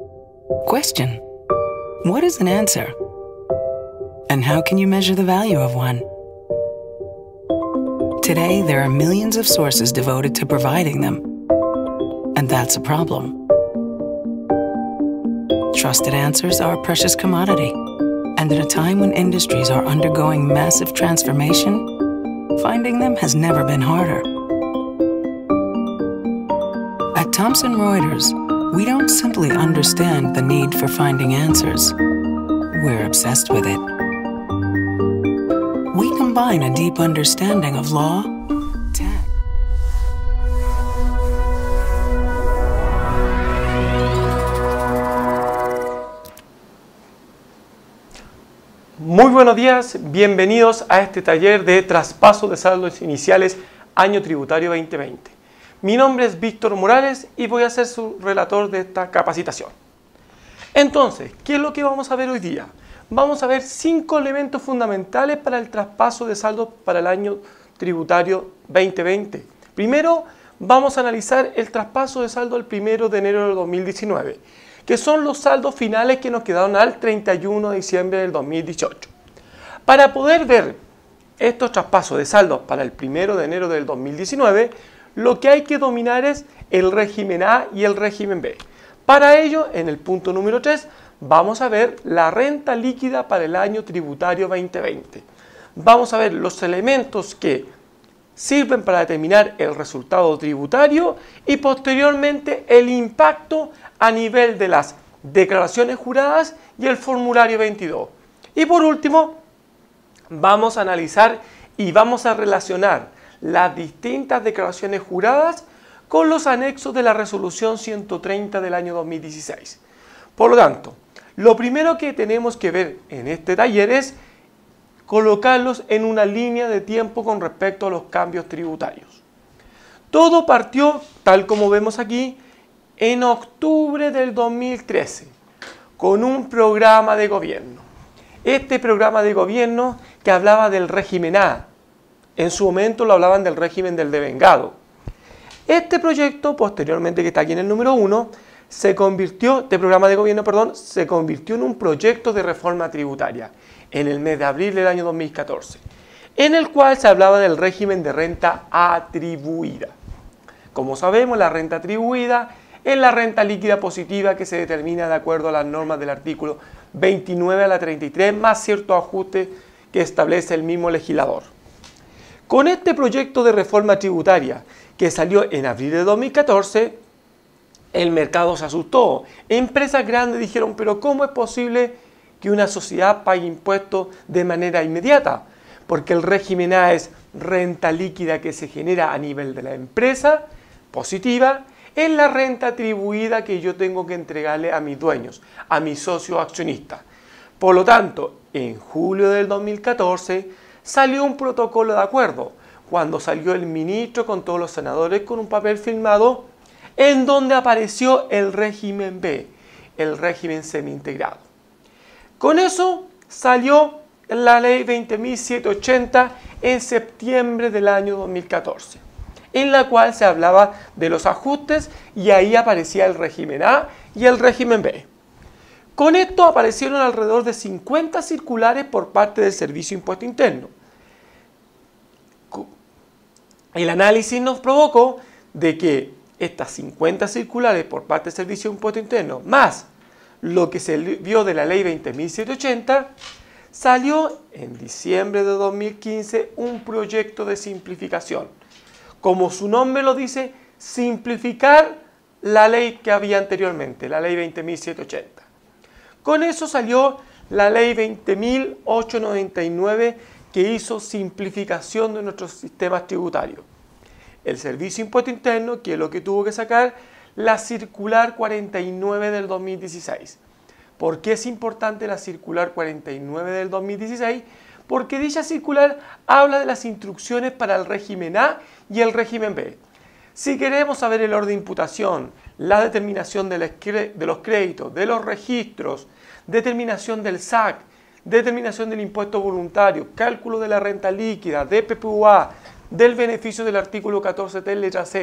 Question: what is an answer? And how can you measure the value of one? Today, there are millions of sources devoted to providing them, and that's a problem. Trusted answers are a precious commodity, and at a time when industries are undergoing massive transformation, finding them has never been harder. At Thomson Reuters, we don't simply understand the need for finding answers. We're obsessed with it. We combine a deep understanding of law, tech. Muy buenos días, bienvenidos a este taller de traspaso de saldos iniciales año tributario 2020. Mi nombre es Víctor Morales y voy a ser su relator de esta capacitación. Entonces, ¿qué es lo que vamos a ver hoy día? Vamos a ver 5 elementos fundamentales para el traspaso de saldos para el año tributario 2020. Primero, vamos a analizar el traspaso de saldo el 1 de enero del 2019, que son los saldos finales que nos quedaron al 31 de diciembre del 2018. Para poder ver estos traspasos de saldos para el 1 de enero del 2019, lo que hay que dominar es el régimen A y el régimen B. Para ello, en el punto número 3, vamos a ver la renta líquida para el año tributario 2020. Vamos a ver los elementos que sirven para determinar el resultado tributario y posteriormente el impacto a nivel de las declaraciones juradas y el formulario 22. Y por último, vamos a analizar y vamos a relacionar las distintas declaraciones juradas con los anexos de la resolución 130 del año 2016. Por lo tanto, lo primero que tenemos que ver en este taller es colocarlos en una línea de tiempo con respecto a los cambios tributarios. Todo partió, tal como vemos aquí, en octubre del 2013, con un programa de gobierno. Este programa de gobierno que hablaba del régimen A, en su momento lo hablaban del régimen del devengado. Este proyecto, posteriormente, que está aquí en el número 1, se convirtió en un proyecto de reforma tributaria en el mes de abril del año 2014, en el cual se hablaba del régimen de renta atribuida. Como sabemos, la renta atribuida es la renta líquida positiva que se determina de acuerdo a las normas del artículo 29 a la 33, más ciertos ajustes que establece el mismo legislador. Con este proyecto de reforma tributaria que salió en abril de 2014, el mercado se asustó. Empresas grandes dijeron, pero ¿cómo es posible que una sociedad pague impuestos de manera inmediata? Porque el régimen A es renta líquida que se genera a nivel de la empresa, positiva, es la renta atribuida que yo tengo que entregarle a mis dueños, a mis socios accionistas. Por lo tanto, en julio del 2014 salió un protocolo de acuerdo, cuando salió el ministro con todos los senadores con un papel firmado en donde apareció el régimen B, el régimen semi-integrado. Con eso salió la ley 20.780 en septiembre del año 2014, en la cual se hablaba de los ajustes y ahí aparecía el régimen A y el régimen B. Con esto aparecieron alrededor de 50 circulares por parte del Servicio de Impuesto Interno. El análisis nos provocó de que estas 50 circulares por parte del Servicio de Impuesto Interno, más lo que se vio de la ley 20.780, salió en diciembre de 2015 un proyecto de simplificación. Como su nombre lo dice, simplificar la ley que había anteriormente, la ley 20.780. Con eso salió la ley 20.899 que hizo simplificación de nuestros sistemas tributarios. El Servicio de Impuesto Interno, que es lo que tuvo que sacar, la circular 49 del 2016. ¿Por qué es importante la circular 49 del 2016? Porque dicha circular habla de las instrucciones para el régimen A y el régimen B. Si queremos saber el orden de imputación, la determinación de los créditos, de los registros, determinación del SAC, determinación del impuesto voluntario, cálculo de la renta líquida, de PPUA, del beneficio del artículo 14T letra C,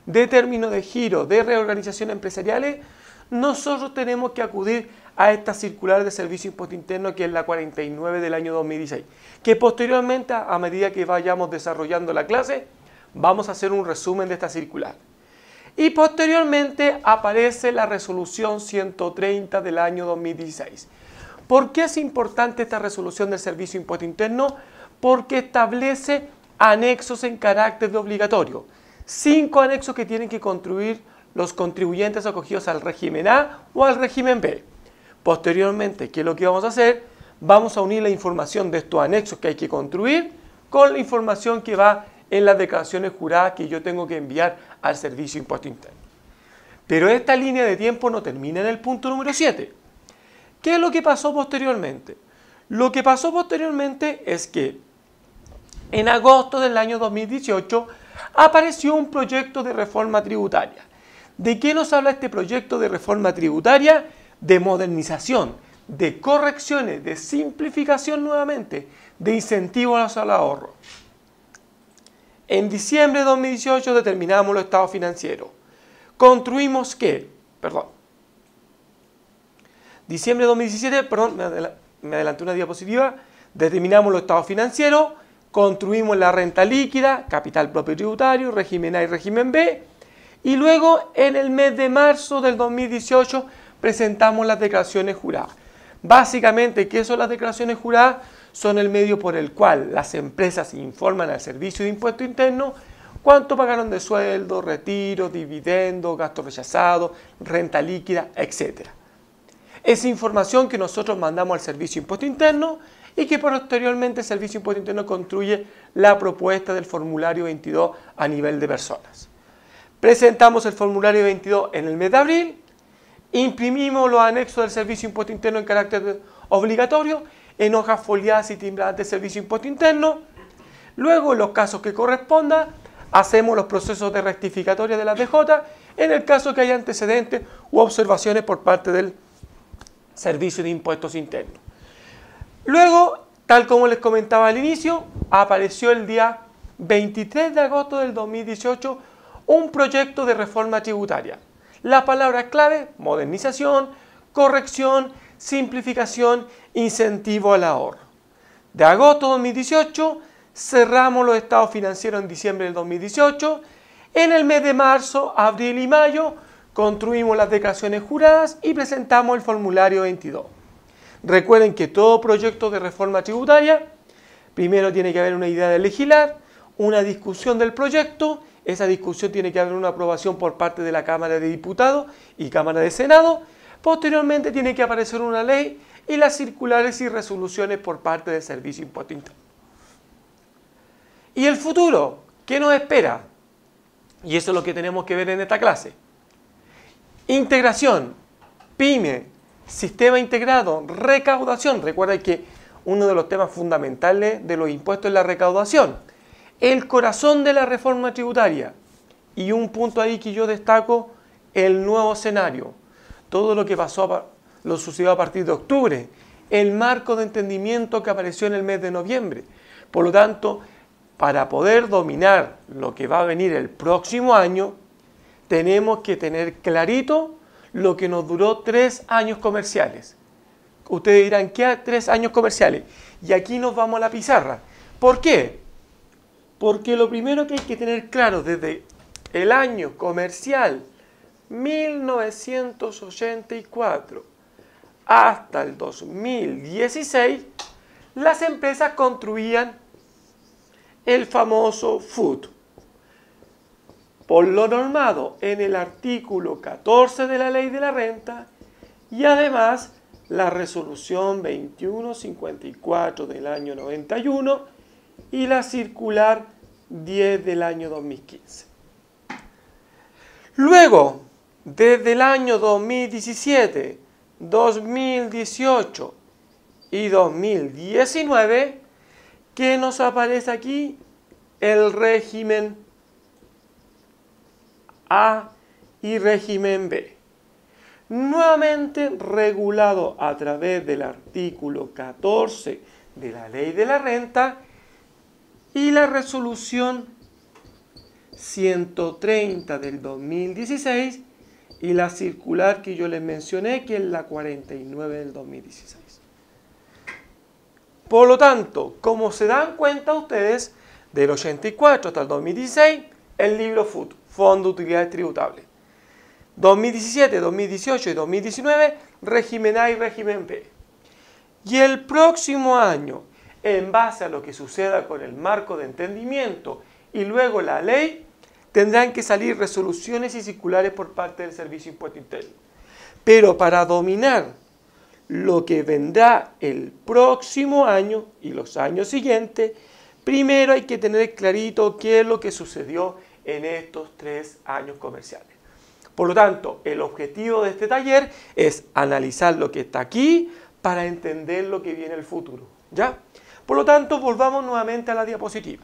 de término de giro, de reorganización empresariales, nosotros tenemos que acudir a esta circular de Servicio Impuesto Interno, que es la 49 del año 2016, que posteriormente, a medida que vayamos desarrollando la clase, vamos a hacer un resumen de esta circular. Y posteriormente aparece la resolución 130 del año 2016. ¿Por qué es importante esta resolución del Servicio Impuesto Interno? Porque establece anexos en carácter de obligatorio. 5 anexos que tienen que construir los contribuyentes acogidos al régimen A o al régimen B. Posteriormente, ¿qué es lo que vamos a hacer? Vamos a unir la información de estos anexos que hay que construir con la información que va en las declaraciones juradas que yo tengo que enviar al Servicio Impuesto Interno. Pero esta línea de tiempo no termina en el punto número 7. ¿Qué es lo que pasó posteriormente? Lo que pasó posteriormente es que en agosto del año 2018 apareció un proyecto de reforma tributaria. ¿De qué nos habla este proyecto de reforma tributaria? De modernización, de correcciones, de simplificación nuevamente, de incentivos al ahorro. En diciembre de 2018 determinamos los estados financieros. Construimos ¿qué? Diciembre de 2017, me adelanté una diapositiva, determinamos los estados financieros, construimos la renta líquida, capital propio tributario, régimen A y régimen B, y luego en el mes de marzo del 2018 presentamos las declaraciones juradas. Básicamente, ¿qué son las declaraciones juradas? Son el medio por el cual las empresas informan al Servicio de Impuesto Interno cuánto pagaron de sueldo, retiro, dividendos, gastos rechazados, renta líquida, etc. Esa información que nosotros mandamos al Servicio de Impuesto Interno y que posteriormente el Servicio de Impuesto Interno construye la propuesta del formulario 22 a nivel de personas. Presentamos el formulario 22 en el mes de abril, imprimimos los anexos del Servicio de Impuesto Interno en carácter obligatorio en hojas foliadas y timbradas del Servicio de Impuesto Interno. Luego, en los casos que corresponda, hacemos los procesos de rectificatoria de la DJ en el caso que haya antecedentes u observaciones por parte del Servicio de Impuestos Internos. Luego, tal como les comentaba al inicio, apareció el día 23 de agosto del 2018 un proyecto de reforma tributaria. La palabra clave: modernización, corrección, simplificación, incentivo al ahorro. De agosto de 2018 cerramos los estados financieros en diciembre del 2018. En el mes de marzo, abril y mayo construimos las declaraciones juradas y presentamos el formulario 22. Recuerden que todo proyecto de reforma tributaria, primero tiene que haber una idea de legislar, una discusión del proyecto, esa discusión tiene que haber una aprobación por parte de la Cámara de Diputados y Cámara de Senado, posteriormente tiene que aparecer una ley y las circulares y resoluciones por parte del Servicio de Impuesto Interno. ¿Y el futuro? ¿Qué nos espera? Y eso es lo que tenemos que ver en esta clase. Integración, PYME, sistema integrado, recaudación. Recuerda que uno de los temas fundamentales de los impuestos es la recaudación. El corazón de la reforma tributaria. Y un punto ahí que yo destaco, el nuevo escenario. Todo lo que lo sucedió a partir de octubre. El marco de entendimiento que apareció en el mes de noviembre. Por lo tanto, para poder dominar lo que va a venir el próximo año, tenemos que tener clarito lo que nos duró 3 años comerciales. Ustedes dirán, ¿qué 3 años comerciales? Y aquí nos vamos a la pizarra. ¿Por qué? Porque lo primero que hay que tener claro desde el año comercial 1984 hasta el 2016, las empresas construían el famoso FUT. Por lo normado en el artículo 14 de la Ley de la Renta y además la resolución 2154 del año 91 y la circular 10 del año 2015. Luego, desde el año 2017, 2018 y 2019, ¿qué nos aparece aquí? El régimen A y régimen B. Nuevamente regulado a través del artículo 14 de la Ley de la Renta y la resolución 130 del 2016 y la circular que yo les mencioné, que es la 49 del 2016. Por lo tanto, como se dan cuenta ustedes, del 84 hasta el 2016, el libro FUT, Fondo de Utilidades Tributables. 2017, 2018 y 2019, régimen A y régimen B. Y el próximo año, en base a lo que suceda con el marco de entendimiento y luego la ley, tendrán que salir resoluciones y circulares por parte del Servicio de Impuesto Interno. Pero para dominar lo que vendrá el próximo año y los años siguientes, primero hay que tener clarito qué es lo que sucedió en estos 3 años comerciales. Por lo tanto, el objetivo de este taller es analizar lo que está aquí para entender lo que viene en el futuro, ¿ya? Por lo tanto, volvamos nuevamente a la diapositiva.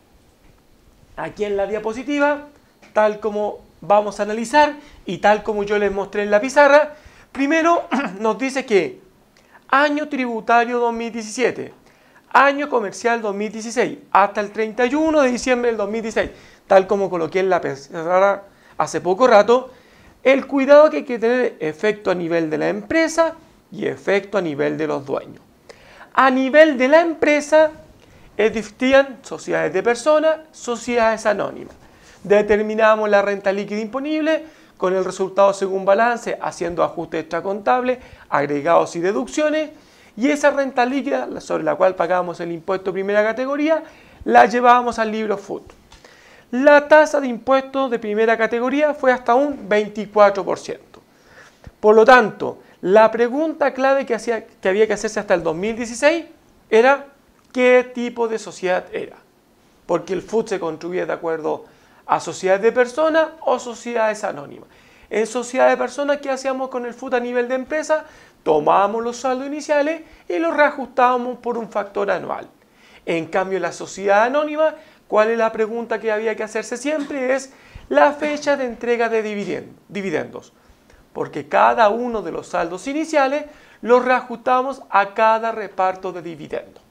Aquí en la diapositiva, tal como vamos a analizar y tal como yo les mostré en la pizarra, primero nos dice que año tributario 2017, año comercial 2016, hasta el 31 de diciembre del 2016, tal como coloqué en la pizarra hace poco rato, el cuidado que hay que tener efecto a nivel de la empresa y efecto a nivel de los dueños. A nivel de la empresa existían sociedades de personas, sociedades anónimas. Determinamos la renta líquida imponible con el resultado según balance, haciendo ajustes extracontables, agregados y deducciones, y esa renta líquida sobre la cual pagábamos el impuesto primera categoría, la llevábamos al libro FUT. La tasa de impuestos de primera categoría fue hasta un 24%. Por lo tanto, la pregunta clave que había que hacerse hasta el 2016 era ¿qué tipo de sociedad era? Porque el FUT se construía de acuerdo a sociedades de personas o sociedades anónimas. En sociedades de personas, ¿qué hacíamos con el FUT a nivel de empresa? Tomábamos los saldos iniciales y los reajustábamos por un factor anual. En cambio, en la sociedad anónima, ¿cuál es la pregunta que había que hacerse siempre? Es la fecha de entrega de dividendos. Porque cada uno de los saldos iniciales los reajustamos a cada reparto de dividendos.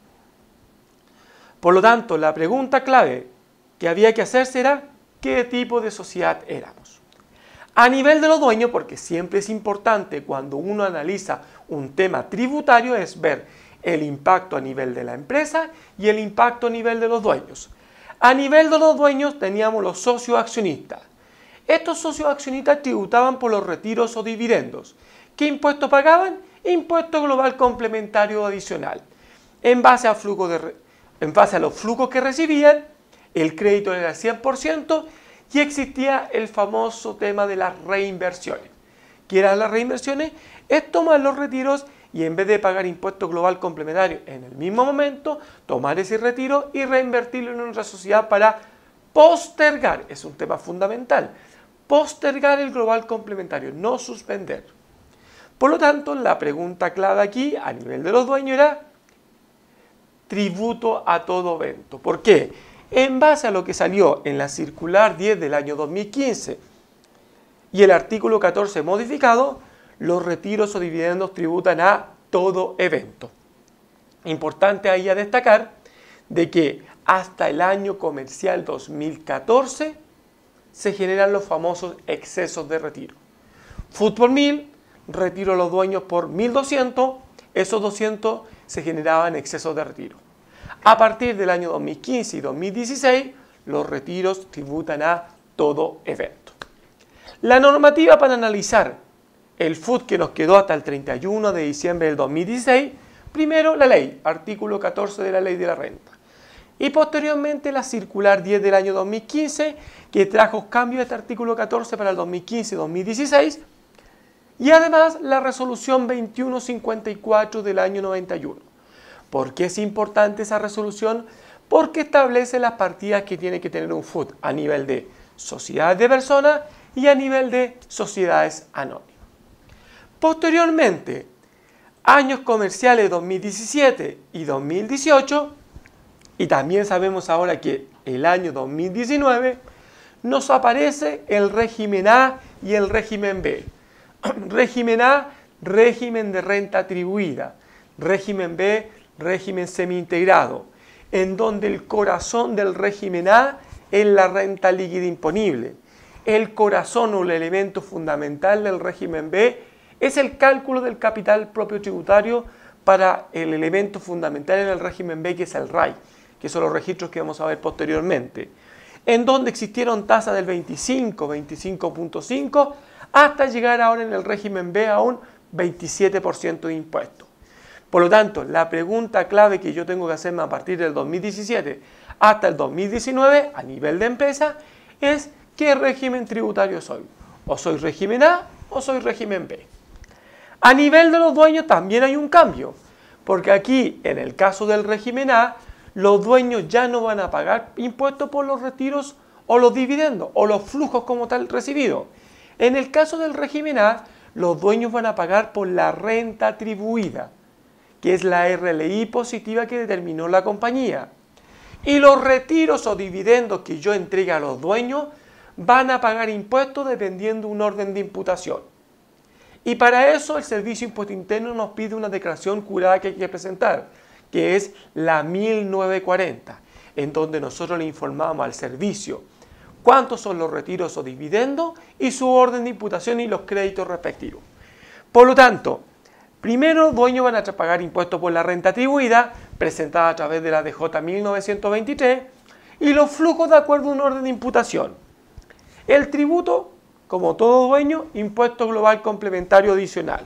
Por lo tanto, la pregunta clave que había que hacerse era ¿qué tipo de sociedad éramos? A nivel de los dueños, porque siempre es importante cuando uno analiza un tema tributario, es ver el impacto a nivel de la empresa y el impacto a nivel de los dueños. A nivel de los dueños teníamos los socios accionistas. Estos socios accionistas tributaban por los retiros o dividendos. ¿Qué impuesto pagaban? Impuesto global complementario adicional. En base a los flujos que recibían, el crédito era el 100% y existía el famoso tema de las reinversiones. ¿Qué eran las reinversiones? Es tomar los retiros y en vez de pagar impuesto global complementario en el mismo momento, tomar ese retiro y reinvertirlo en otra sociedad para postergar, es un tema fundamental, postergar el global complementario, no suspender. Por lo tanto, la pregunta clave aquí a nivel de los dueños era tributo a todo evento. ¿Por qué? En base a lo que salió en la circular 10 del año 2015 y el artículo 14 modificado, los retiros o dividendos tributan a todo evento. Importante ahí a destacar de que hasta el año comercial 2014 se generan los famosos excesos de retiro. FUT por 1000, retiro a los dueños por 1200, esos 200 se generaban excesos de retiro. A partir del año 2015 y 2016, los retiros tributan a todo evento. La normativa para analizar el FUT que nos quedó hasta el 31 de diciembre del 2016, primero la ley, artículo 14 de la ley de la renta. Y posteriormente la circular 10 del año 2015, que trajo cambios de este artículo 14 para el 2015 y 2016. Y además la resolución 2154 del año 91. ¿Por qué es importante esa resolución? Porque establece las partidas que tiene que tener un FUT a nivel de sociedades de personas y a nivel de sociedades anónimas. Posteriormente, años comerciales 2017 y 2018, y también sabemos ahora que el año 2019, nos aparece el régimen A y el régimen B. Régimen A, régimen de renta atribuida. Régimen B, régimen semi-integrado, en donde el corazón del régimen A es la renta líquida imponible. El corazón o el elemento fundamental del régimen B es el cálculo del capital propio tributario para el elemento fundamental en el régimen B, que es el RAI, que son los registros que vamos a ver posteriormente, en donde existieron tasas del 25, 25.5, hasta llegar ahora en el régimen B a un 27% de impuestos. Por lo tanto, la pregunta clave que yo tengo que hacerme a partir del 2017 hasta el 2019 a nivel de empresa es ¿qué régimen tributario soy? ¿O soy régimen A o soy régimen B? A nivel de los dueños también hay un cambio, porque aquí en el caso del régimen A, los dueños ya no van a pagar impuestos por los retiros o los dividendos o los flujos como tal recibidos. En el caso del régimen A, los dueños van a pagar por la renta atribuida, que es la RLI positiva que determinó la compañía. Y los retiros o dividendos que yo entregue a los dueños van a pagar impuestos dependiendo de un orden de imputación. Y para eso el Servicio de Impuesto Interno nos pide una declaración jurada que hay que presentar, que es la 1940, en donde nosotros le informamos al servicio cuántos son los retiros o dividendos y su orden de imputación y los créditos respectivos. Por lo tanto, primero los dueños van a pagar impuestos por la renta atribuida, presentada a través de la DJ 1923, y los flujos de acuerdo a un orden de imputación. El tributo, como todo dueño, impuesto global complementario adicional.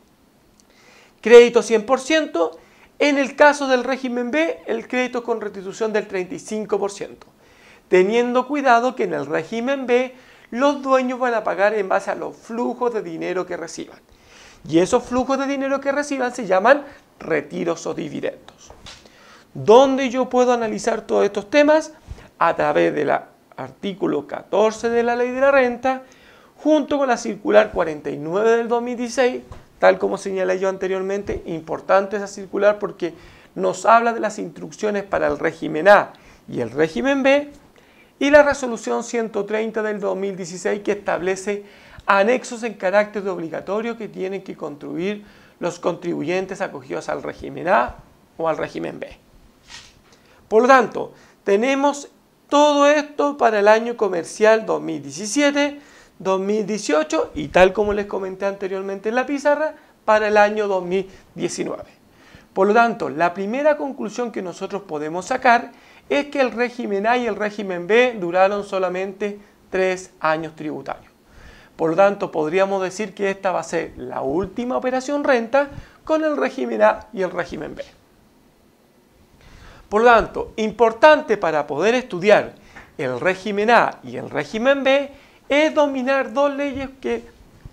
Crédito 100%, en el caso del régimen B, el crédito con restitución del 35%, teniendo cuidado que en el régimen B los dueños van a pagar en base a los flujos de dinero que reciban. Y esos flujos de dinero que reciban se llaman retiros o dividendos. ¿Dónde yo puedo analizar todos estos temas? A través del artículo 14 de la Ley de la Renta, junto con la circular 49 del 2016, tal como señalé yo anteriormente. Importante esa circular porque nos habla de las instrucciones para el régimen A y el régimen B, y la resolución 130 del 2016 que establece anexos en carácter de obligatorio que tienen que contribuir los contribuyentes acogidos al régimen A o al régimen B. Por lo tanto, tenemos todo esto para el año comercial 2017, 2018 y tal como les comenté anteriormente en la pizarra, para el año 2019. Por lo tanto, la primera conclusión que nosotros podemos sacar es que el régimen A y el régimen B duraron solamente 3 años tributarios. Por lo tanto, podríamos decir que esta va a ser la última operación renta con el régimen A y el régimen B. Por lo tanto, importante para poder estudiar el régimen A y el régimen B es dominar dos leyes que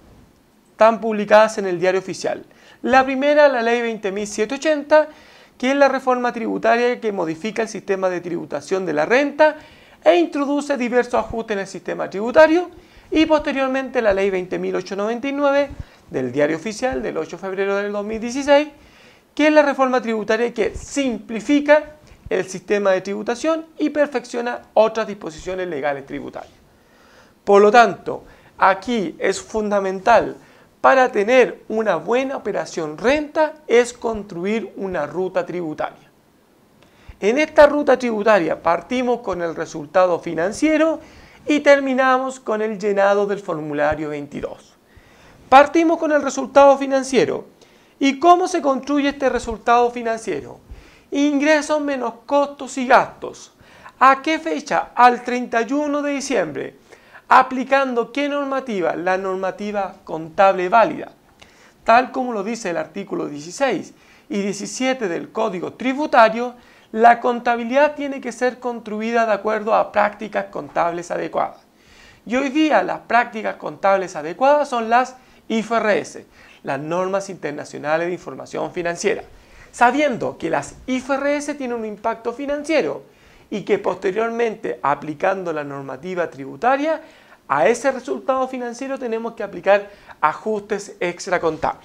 están publicadas en el Diario Oficial. La primera, la Ley 20.780, que es la reforma tributaria que modifica el sistema de tributación de la renta e introduce diversos ajustes en el sistema tributario, y posteriormente la Ley 20.899 del Diario Oficial del 8 de febrero del 2016, que es la reforma tributaria que simplifica el sistema de tributación y perfecciona otras disposiciones legales tributarias. Por lo tanto, aquí es fundamental para tener una buena operación renta es construir una ruta tributaria. En esta ruta tributaria partimos con el resultado financiero y terminamos con el llenado del formulario 22. Partimos con el resultado financiero. ¿Y cómo se construye este resultado financiero? Ingresos menos costos y gastos. ¿A qué fecha? Al 31 de diciembre. ¿Aplicando qué normativa? La normativa contable válida, tal como lo dice el artículo 16 y 17 del Código Tributario. La contabilidad tiene que ser construida de acuerdo a prácticas contables adecuadas. Y hoy día las prácticas contables adecuadas son las IFRS, las normas internacionales de información financiera, sabiendo que las IFRS tienen un impacto financiero y que posteriormente, aplicando la normativa tributaria, a ese resultado financiero tenemos que aplicar ajustes extracontables.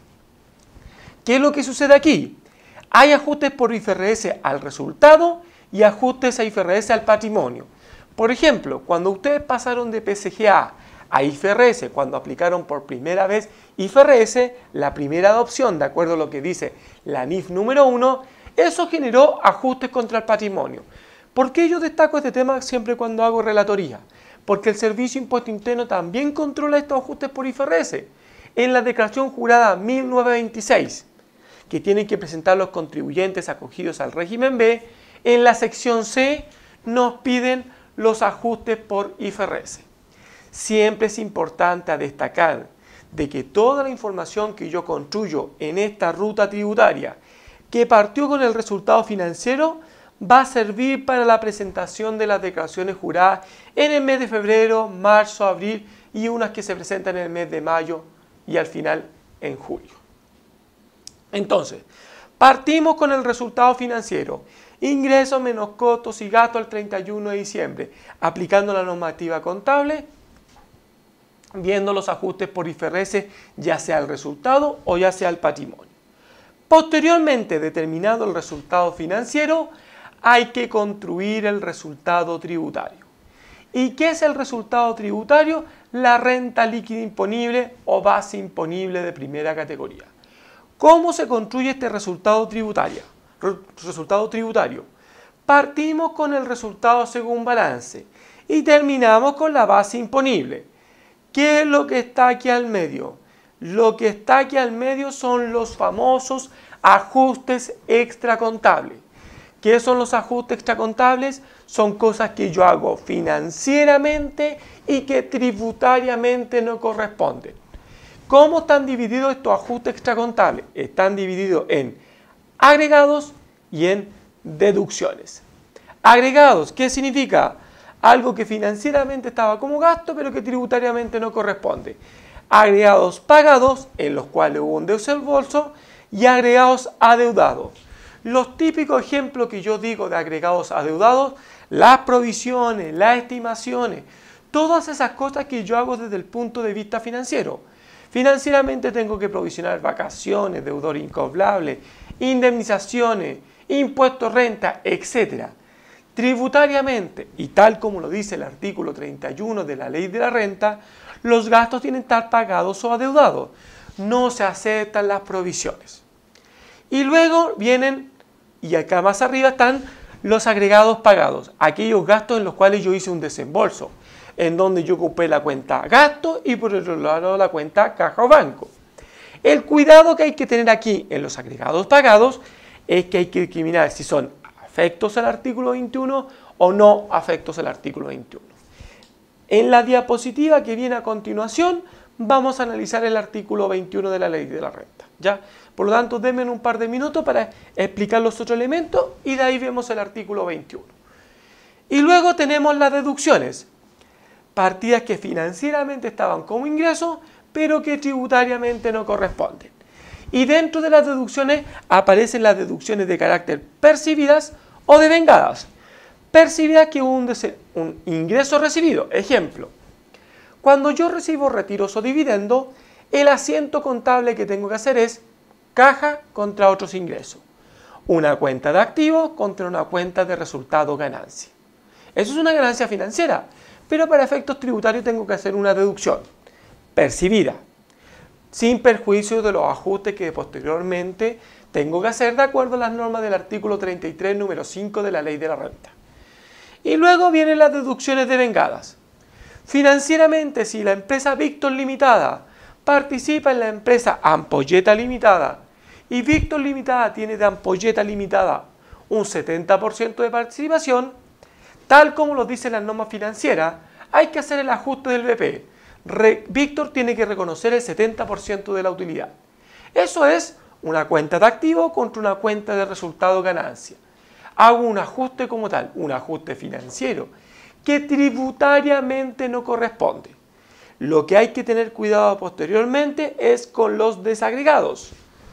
¿Qué es lo que sucede aquí? Hay ajustes por IFRS al resultado y ajustes a IFRS al patrimonio. Por ejemplo, cuando ustedes pasaron de PSGA a IFRS, cuando aplicaron por primera vez IFRS, la primera adopción, de acuerdo a lo que dice la NIF número 1, eso generó ajustes contra el patrimonio. ¿Por qué yo destaco este tema siempre cuando hago relatoría? Porque el Servicio de Impuesto Interno también controla estos ajustes por IFRS. En la declaración jurada 1926, que tienen que presentar los contribuyentes acogidos al régimen B, en la sección C nos piden los ajustes por IFRS. Siempre es importante destacar de que toda la información que yo construyo en esta ruta tributaria, que partió con el resultado financiero, va a servir para la presentación de las declaraciones juradas en el mes de febrero, marzo, abril y unas que se presentan en el mes de mayo y al final en julio. Entonces, partimos con el resultado financiero, ingresos menos costos y gastos al 31 de diciembre, aplicando la normativa contable, viendo los ajustes por IFRS, ya sea el resultado o ya sea el patrimonio. Posteriormente, determinado el resultado financiero, hay que construir el resultado tributario. ¿Y qué es el resultado tributario? La renta líquida imponible o base imponible de primera categoría. ¿Cómo se construye este resultado tributario? Partimos con el resultado según balance y terminamos con la base imponible. ¿Qué es lo que está aquí al medio? Lo que está aquí al medio son los famosos ajustes extracontables. ¿Qué son los ajustes extracontables? Son cosas que yo hago financieramente y que tributariamente no corresponden. ¿Cómo están divididos estos ajustes extracontables? Están divididos en agregados y en deducciones. Agregados, ¿qué significa? Algo que financieramente estaba como gasto, pero que tributariamente no corresponde. Agregados pagados, en los cuales hubo un desembolso, y agregados adeudados. Los típicos ejemplos que yo digo de agregados adeudados, las provisiones, las estimaciones, todas esas cosas que yo hago desde el punto de vista financiero. Financieramente tengo que provisionar vacaciones, deudor incobrable, indemnizaciones, impuestos, renta, etc. Tributariamente, y tal como lo dice el artículo 31 de la Ley de la Renta, los gastos tienen que estar pagados o adeudados. No se aceptan las provisiones. Y luego vienen, y acá más arriba están los agregados pagados, aquellos gastos en los cuales yo hice un desembolso, en donde yo ocupé la cuenta gasto y por otro lado la cuenta caja o banco. El cuidado que hay que tener aquí en los agregados pagados es que hay que discriminar si son afectos al artículo 21 o no afectos al artículo 21. En la diapositiva que viene a continuación vamos a analizar el artículo 21 de la Ley de la Renta, ¿ya? Por lo tanto, denme un par de minutos para explicar los otros elementos y de ahí vemos el artículo 21. Y luego tenemos las deducciones, partidas que financieramente estaban como ingresos, pero que tributariamente no corresponden. Y dentro de las deducciones aparecen las deducciones de carácter percibidas o devengadas. Percibidas que hubo un ingreso recibido. Ejemplo, cuando yo recibo retiros o dividendos, el asiento contable que tengo que hacer es caja contra otros ingresos. Una cuenta de activos contra una cuenta de resultado ganancia. Eso es una ganancia financiera, pero para efectos tributarios tengo que hacer una deducción percibida, sin perjuicio de los ajustes que posteriormente tengo que hacer de acuerdo a las normas del artículo 33, número 5 de la Ley de la Renta. Y luego vienen las deducciones devengadas. Financieramente, si la empresa Víctor Limitada participa en la empresa Ampolleta Limitada y Víctor Limitada tiene de Ampolleta Limitada un 70% de participación, tal como lo dicen las normas financieras, hay que hacer el ajuste del BP. Víctor tiene que reconocer el 70% de la utilidad. Eso es una cuenta de activo contra una cuenta de resultado ganancia. Hago un ajuste como tal, un ajuste financiero, que tributariamente no corresponde. Lo que hay que tener cuidado posteriormente es con los desagregados.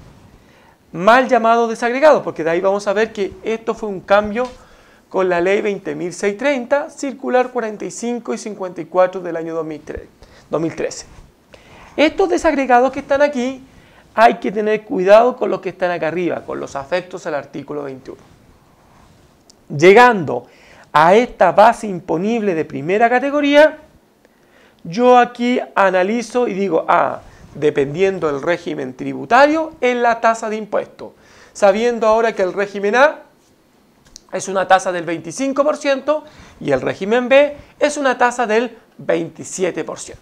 Mal llamados desagregados, porque de ahí vamos a ver que esto fue un cambio con la Ley 20.630, circular 45 y 54 del año 2013. Estos desagregados que están aquí, hay que tener cuidado con los que están acá arriba, con los afectos al artículo 21. Llegando a esta base imponible de primera categoría, yo aquí analizo y digo, dependiendo del régimen tributario, es la tasa de impuesto. Sabiendo ahora que el régimen A es una tasa del 25% y el régimen B es una tasa del 27%.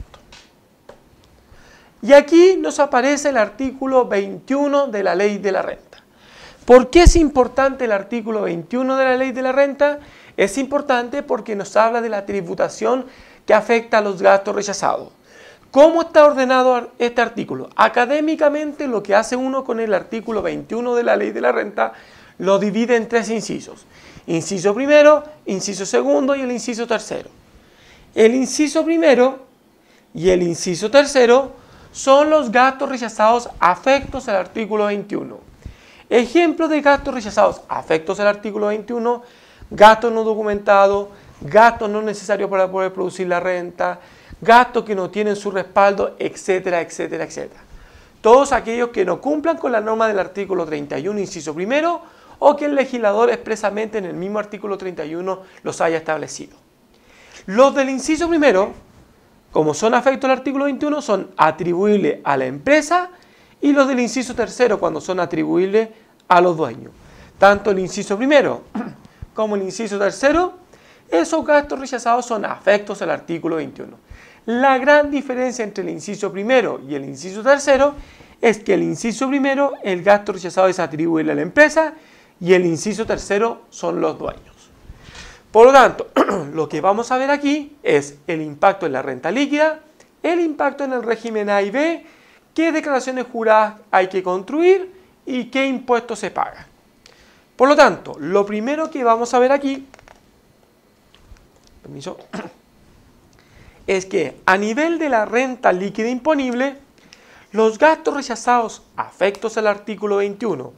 Y aquí nos aparece el artículo 21 de la Ley de la Renta. ¿Por qué es importante el artículo 21 de la Ley de la Renta? Es importante porque nos habla de la tributación que afecta a los gastos rechazados. ¿Cómo está ordenado este artículo? Académicamente, lo que hace uno con el artículo 21 de la Ley de la Renta lo divide en tres incisos. Inciso primero, inciso segundo y el inciso tercero. El inciso primero y el inciso tercero son los gastos rechazados afectos al artículo 21. Ejemplos de gastos rechazados afectos al artículo 21, gastos no documentados, gastos no necesarios para poder producir la renta, gastos que no tienen su respaldo, etcétera, etcétera, etcétera. Todos aquellos que no cumplan con la norma del artículo 31, inciso primero, o que el legislador expresamente en el mismo artículo 31 los haya establecido. Los del inciso primero, como son afectos al artículo 21, son atribuibles a la empresa, y los del inciso tercero, cuando son atribuibles a los dueños. Tanto el inciso primero como el inciso tercero, esos gastos rechazados son afectos al artículo 21. La gran diferencia entre el inciso primero y el inciso tercero es que el inciso primero, el gasto rechazado es atribuible a la empresa, y el inciso tercero son los dueños. Por lo tanto, lo que vamos a ver aquí es el impacto en la renta líquida, el impacto en el régimen A y B, qué declaraciones juradas hay que construir y qué impuestos se pagan. Por lo tanto, lo primero que vamos a ver aquí, permiso, es que a nivel de la renta líquida imponible, los gastos rechazados afectos al artículo 21,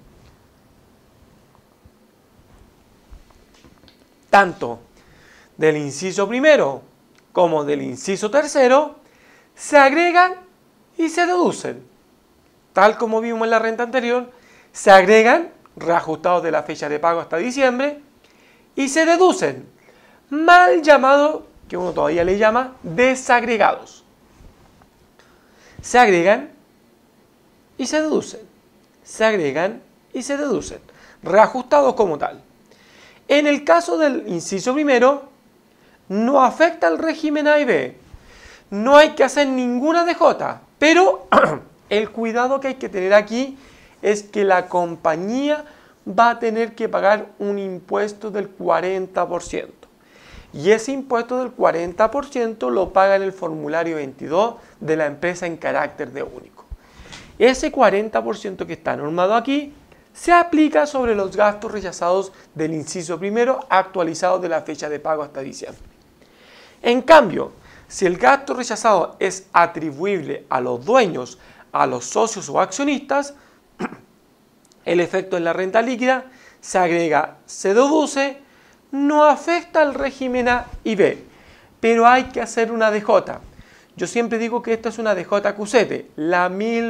tanto del inciso primero como del inciso tercero, se agregan y se deducen. Tal como vimos en la renta anterior, se agregan, reajustados de la fecha de pago hasta diciembre, y se deducen, mal llamado, que uno todavía le llama, desagregados. Se agregan y se deducen. Se agregan y se deducen, reajustados como tal. En el caso del inciso primero, no afecta al régimen A y B. No hay que hacer ninguna DJ, pero el cuidado que hay que tener aquí es que la compañía va a tener que pagar un impuesto del 40%. Y ese impuesto del 40% lo paga en el formulario 22 de la empresa en carácter de único. Ese 40% que está normado aquí se aplica sobre los gastos rechazados del inciso primero actualizados de la fecha de pago hasta diciembre. En cambio, si el gasto rechazado es atribuible a los dueños, a los socios o accionistas, el efecto en la renta líquida se agrega, se deduce, no afecta al régimen A y B, pero hay que hacer una DJ. Yo siempre digo que esta es una DJ Cusete, la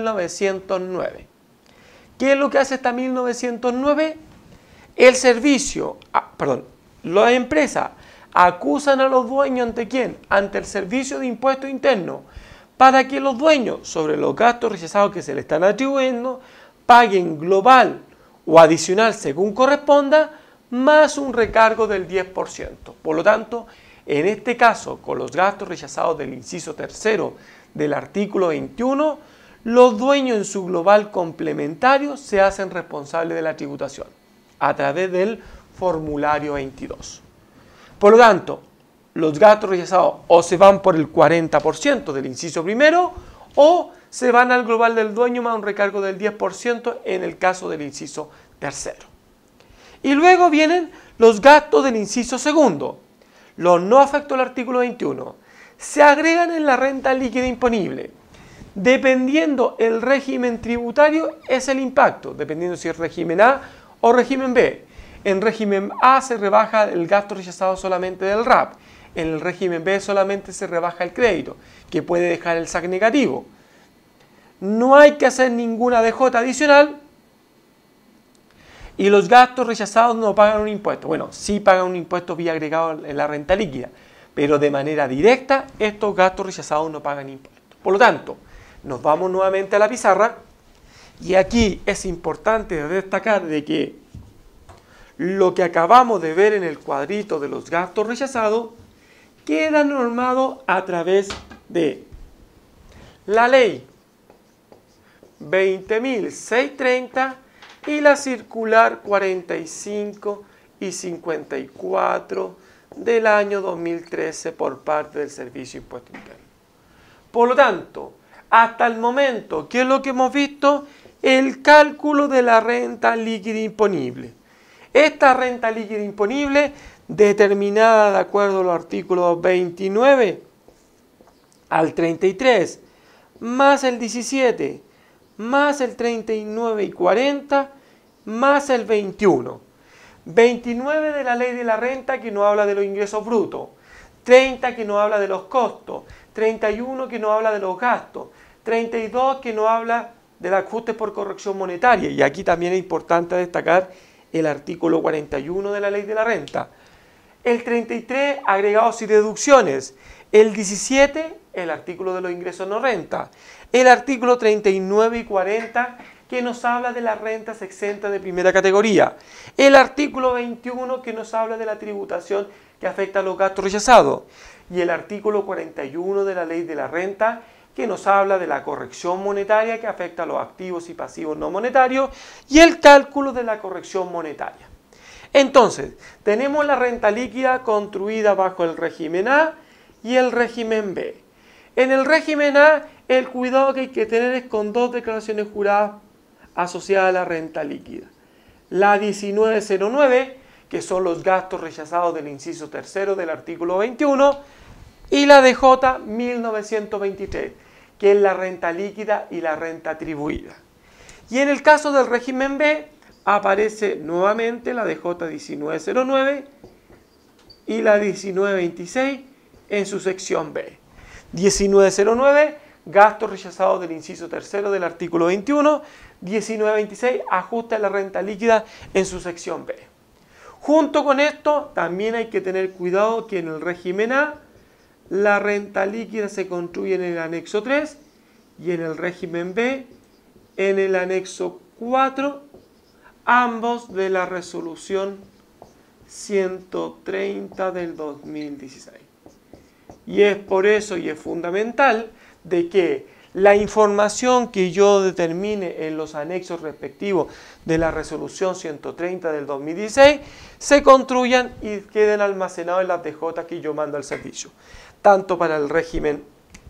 1909. ¿Qué es lo que hace esta 1909? El servicio, la empresa acusan a los dueños ¿ante quién? Ante el Servicio de Impuestos Internos, para que los dueños, sobre los gastos rechazados que se le están atribuyendo, paguen global o adicional según corresponda, más un recargo del 10%. Por lo tanto, en este caso, con los gastos rechazados del inciso tercero del artículo 21, los dueños en su global complementario se hacen responsables de la tributación a través del formulario 22. Por lo tanto, los gastos rechazados o se van por el 40% del inciso primero o se van al global del dueño más un recargo del 10% en el caso del inciso tercero. Y luego vienen los gastos del inciso segundo. Los no afectos al artículo 21 se agregan en la renta líquida imponible. Dependiendo el régimen tributario es el impacto, dependiendo si es régimen A o régimen B. En régimen A se rebaja el gasto rechazado solamente del RAP. En el régimen B solamente se rebaja el crédito, que puede dejar el SAC negativo. No hay que hacer ninguna DJ adicional y los gastos rechazados no pagan un impuesto. Bueno, sí pagan un impuesto vía agregado en la renta líquida, pero de manera directa estos gastos rechazados no pagan impuestos. Por lo tanto, nos vamos nuevamente a la pizarra y aquí es importante destacar de que lo que acabamos de ver en el cuadrito de los gastos rechazados queda normado a través de la ley 20.630 y la circular 45 y 54 del año 2013 por parte del Servicio de Impuesto Interno. Por lo tanto, hasta el momento, ¿qué es lo que hemos visto? El cálculo de la renta líquida imponible. Esta renta líquida imponible, determinada de acuerdo a los artículos 29 al 33, más el 17, más el 39 y 40, más el 21. 29 de la ley de la renta que nos habla de los ingresos brutos, 30 que nos habla de los costos, 31 que nos habla de los gastos, 32 que nos habla del ajuste por corrección monetaria. Y aquí también es importante destacar el artículo 41 de la ley de la renta. El 33, agregados y deducciones. El 17, el artículo de los ingresos no renta. El artículo 39 y 40, que nos habla de las rentas exentas de primera categoría. El artículo 21, que nos habla de la tributación que afecta a los gastos rechazados. Y el artículo 41 de la ley de la renta, que nos habla de la corrección monetaria que afecta a los activos y pasivos no monetarios y el cálculo de la corrección monetaria. Entonces, tenemos la renta líquida construida bajo el régimen A y el régimen B. En el régimen A, el cuidado que hay que tener es con dos declaraciones juradas asociadas a la renta líquida. La 1909, que son los gastos rechazados del inciso tercero del artículo 21, y la DJ 1923, que es la renta líquida y la renta atribuida. Y en el caso del régimen B, aparece nuevamente la DJ 1909 y la 1926 en su sección B. 1909, gastos rechazados del inciso tercero del artículo 21, 1926, ajuste a la renta líquida en su sección B. Junto con esto, también hay que tener cuidado que en el régimen A, la renta líquida se construye en el anexo 3 y en el régimen B, en el anexo 4, ambos de la resolución 130 del 2016. Y es por eso y es fundamental de que la información que yo determine en los anexos respectivos de la resolución 130 del 2016 se construyan y queden almacenados en las DJ que yo mando al servicio, tanto para el régimen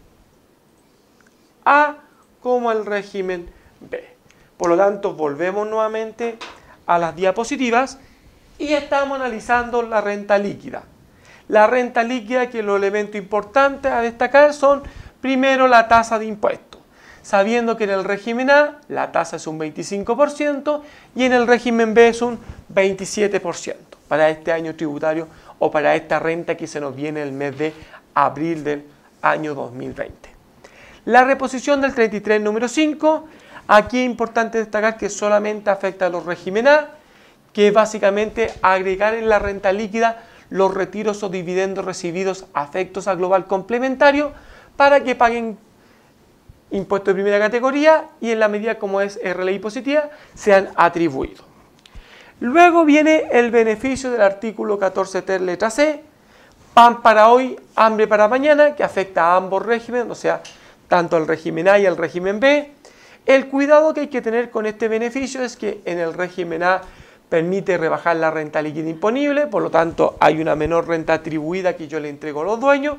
A como el régimen B. Por lo tanto, volvemos nuevamente a las diapositivas y estamos analizando la renta líquida. La renta líquida, que los elementos importantes a destacar son, primero, la tasa de impuesto, sabiendo que en el régimen A la tasa es un 25% y en el régimen B es un 27% para este año tributario o para esta renta que se nos viene el mes de abril del año 2020. La reposición del 33 número 5, aquí es importante destacar que solamente afecta a los régimen A, que es básicamente agregar en la renta líquida los retiros o dividendos recibidos afectos a global complementario para que paguen impuestos de primera categoría y en la medida como es RLI positiva sean atribuidos. Luego viene el beneficio del artículo 14 ter letra C, pan para hoy, hambre para mañana, que afecta a ambos regímenes, o sea, tanto al régimen A y al régimen B. El cuidado que hay que tener con este beneficio es que en el régimen A permite rebajar la renta líquida imponible, por lo tanto hay una menor renta atribuida que yo le entrego a los dueños.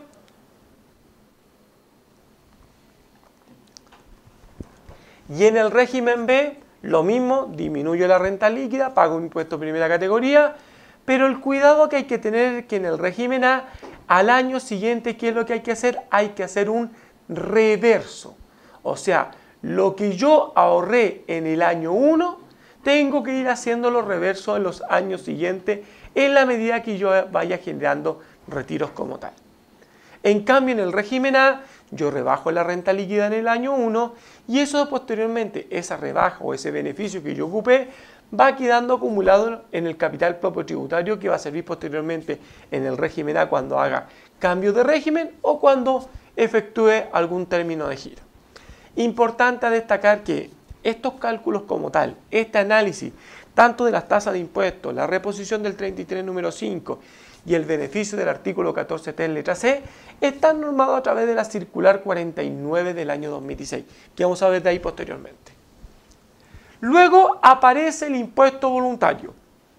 Y en el régimen B, lo mismo, disminuyo la renta líquida, pago un impuesto de primera categoría, pero el cuidado que hay que tener es que en el régimen A, al año siguiente, ¿qué es lo que hay que hacer? Hay que hacer un reverso. O sea, lo que yo ahorré en el año 1, tengo que ir haciendo los reversos en los años siguientes en la medida que yo vaya generando retiros como tal. En cambio, en el régimen A, yo rebajo la renta líquida en el año 1 y eso posteriormente, esa rebaja o ese beneficio que yo ocupé, va quedando acumulado en el capital propio tributario que va a servir posteriormente en el régimen A cuando haga cambio de régimen o cuando efectúe algún término de giro. Importante destacar que estos cálculos como tal, este análisis, tanto de las tasas de impuestos, la reposición del 33 número 5 y el beneficio del artículo 14T en letra C, están normados a través de la circular 49 del año 2016, que vamos a ver de ahí posteriormente. Luego aparece el impuesto voluntario.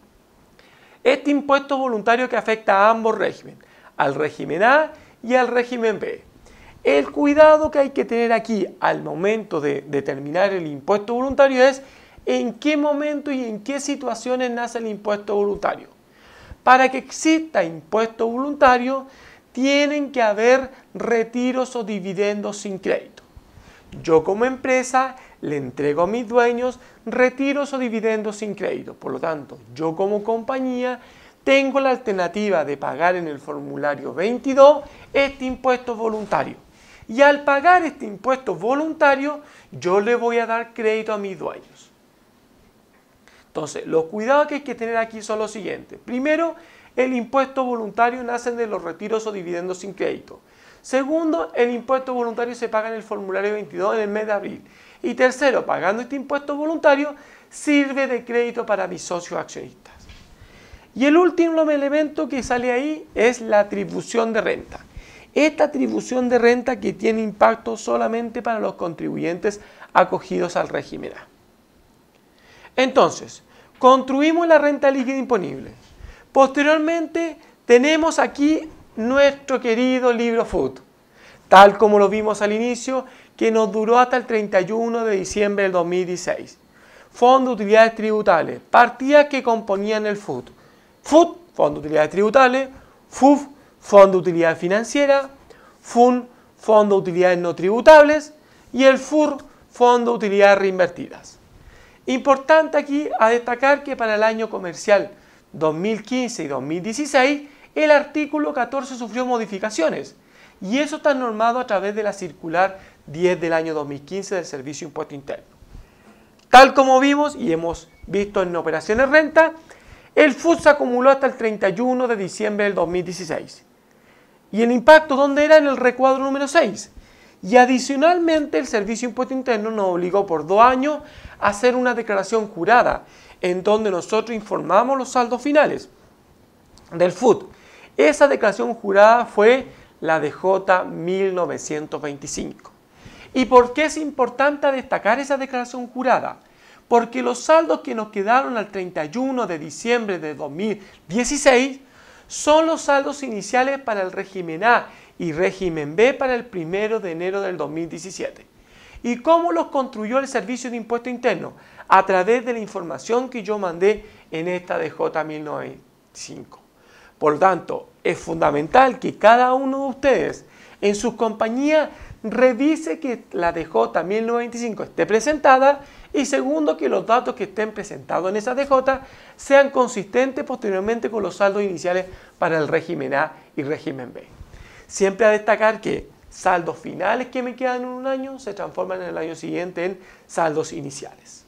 Este impuesto voluntario que afecta a ambos regímenes, al régimen A y al régimen B. El cuidado que hay que tener aquí al momento de determinar el impuesto voluntario es en qué momento y en qué situaciones nace el impuesto voluntario. Para que exista impuesto voluntario, tienen que haber retiros o dividendos sin crédito. Yo como empresa le entrego a mis dueños retiros o dividendos sin crédito. Por lo tanto, yo como compañía tengo la alternativa de pagar en el formulario 22 este impuesto voluntario. Y al pagar este impuesto voluntario, yo le voy a dar crédito a mis dueños. Entonces, los cuidados que hay que tener aquí son los siguientes. Primero, el impuesto voluntario nace de los retiros o dividendos sin crédito. Segundo, el impuesto voluntario se paga en el formulario 22 en el mes de abril. Y tercero, pagando este impuesto voluntario, sirve de crédito para mis socios accionistas. Y el último elemento que sale ahí es la atribución de renta. Esta atribución de renta que tiene impacto solamente para los contribuyentes acogidos al régimen A. Entonces, construimos la renta líquida imponible. Posteriormente, tenemos aquí nuestro querido libro FUT, tal como lo vimos al inicio, que nos duró hasta el 31 de diciembre del 2016. Fondo de utilidades tributables, partidas que componían el FUT. FUT, Fondo de utilidades tributables, FUF, Fondo de utilidades financieras, FUN, Fondo de utilidades no tributables, y el FUR, Fondo de utilidades reinvertidas. Importante aquí a destacar que para el año comercial 2015 y 2016, el artículo 14 sufrió modificaciones, y eso está normado a través de la circular 10 del año 2015 del Servicio de Impuesto Interno. Tal como vimos y hemos visto en operaciones renta, el FUT se acumuló hasta el 31 de diciembre del 2016. ¿Y el impacto dónde era? En el recuadro número 6. Y adicionalmente el Servicio de Impuesto Interno nos obligó por 2 años a hacer una declaración jurada, en donde nosotros informamos los saldos finales del FUT. Esa declaración jurada fue la DJ 1925. ¿Y por qué es importante destacar esa declaración jurada? Porque los saldos que nos quedaron al 31 de diciembre de 2016 son los saldos iniciales para el régimen A y régimen B para el 1 de enero del 2017. ¿Y cómo los construyó el Servicio de Impuesto Interno? A través de la información que yo mandé en esta DJ 1095. Por lo tanto, es fundamental que cada uno de ustedes en sus compañías revise que la DJ 1095 esté presentada y segundo, que los datos que estén presentados en esa DJ sean consistentes posteriormente con los saldos iniciales para el régimen A y régimen B. Siempre a destacar que saldos finales que me quedan en un año se transforman en el año siguiente en saldos iniciales.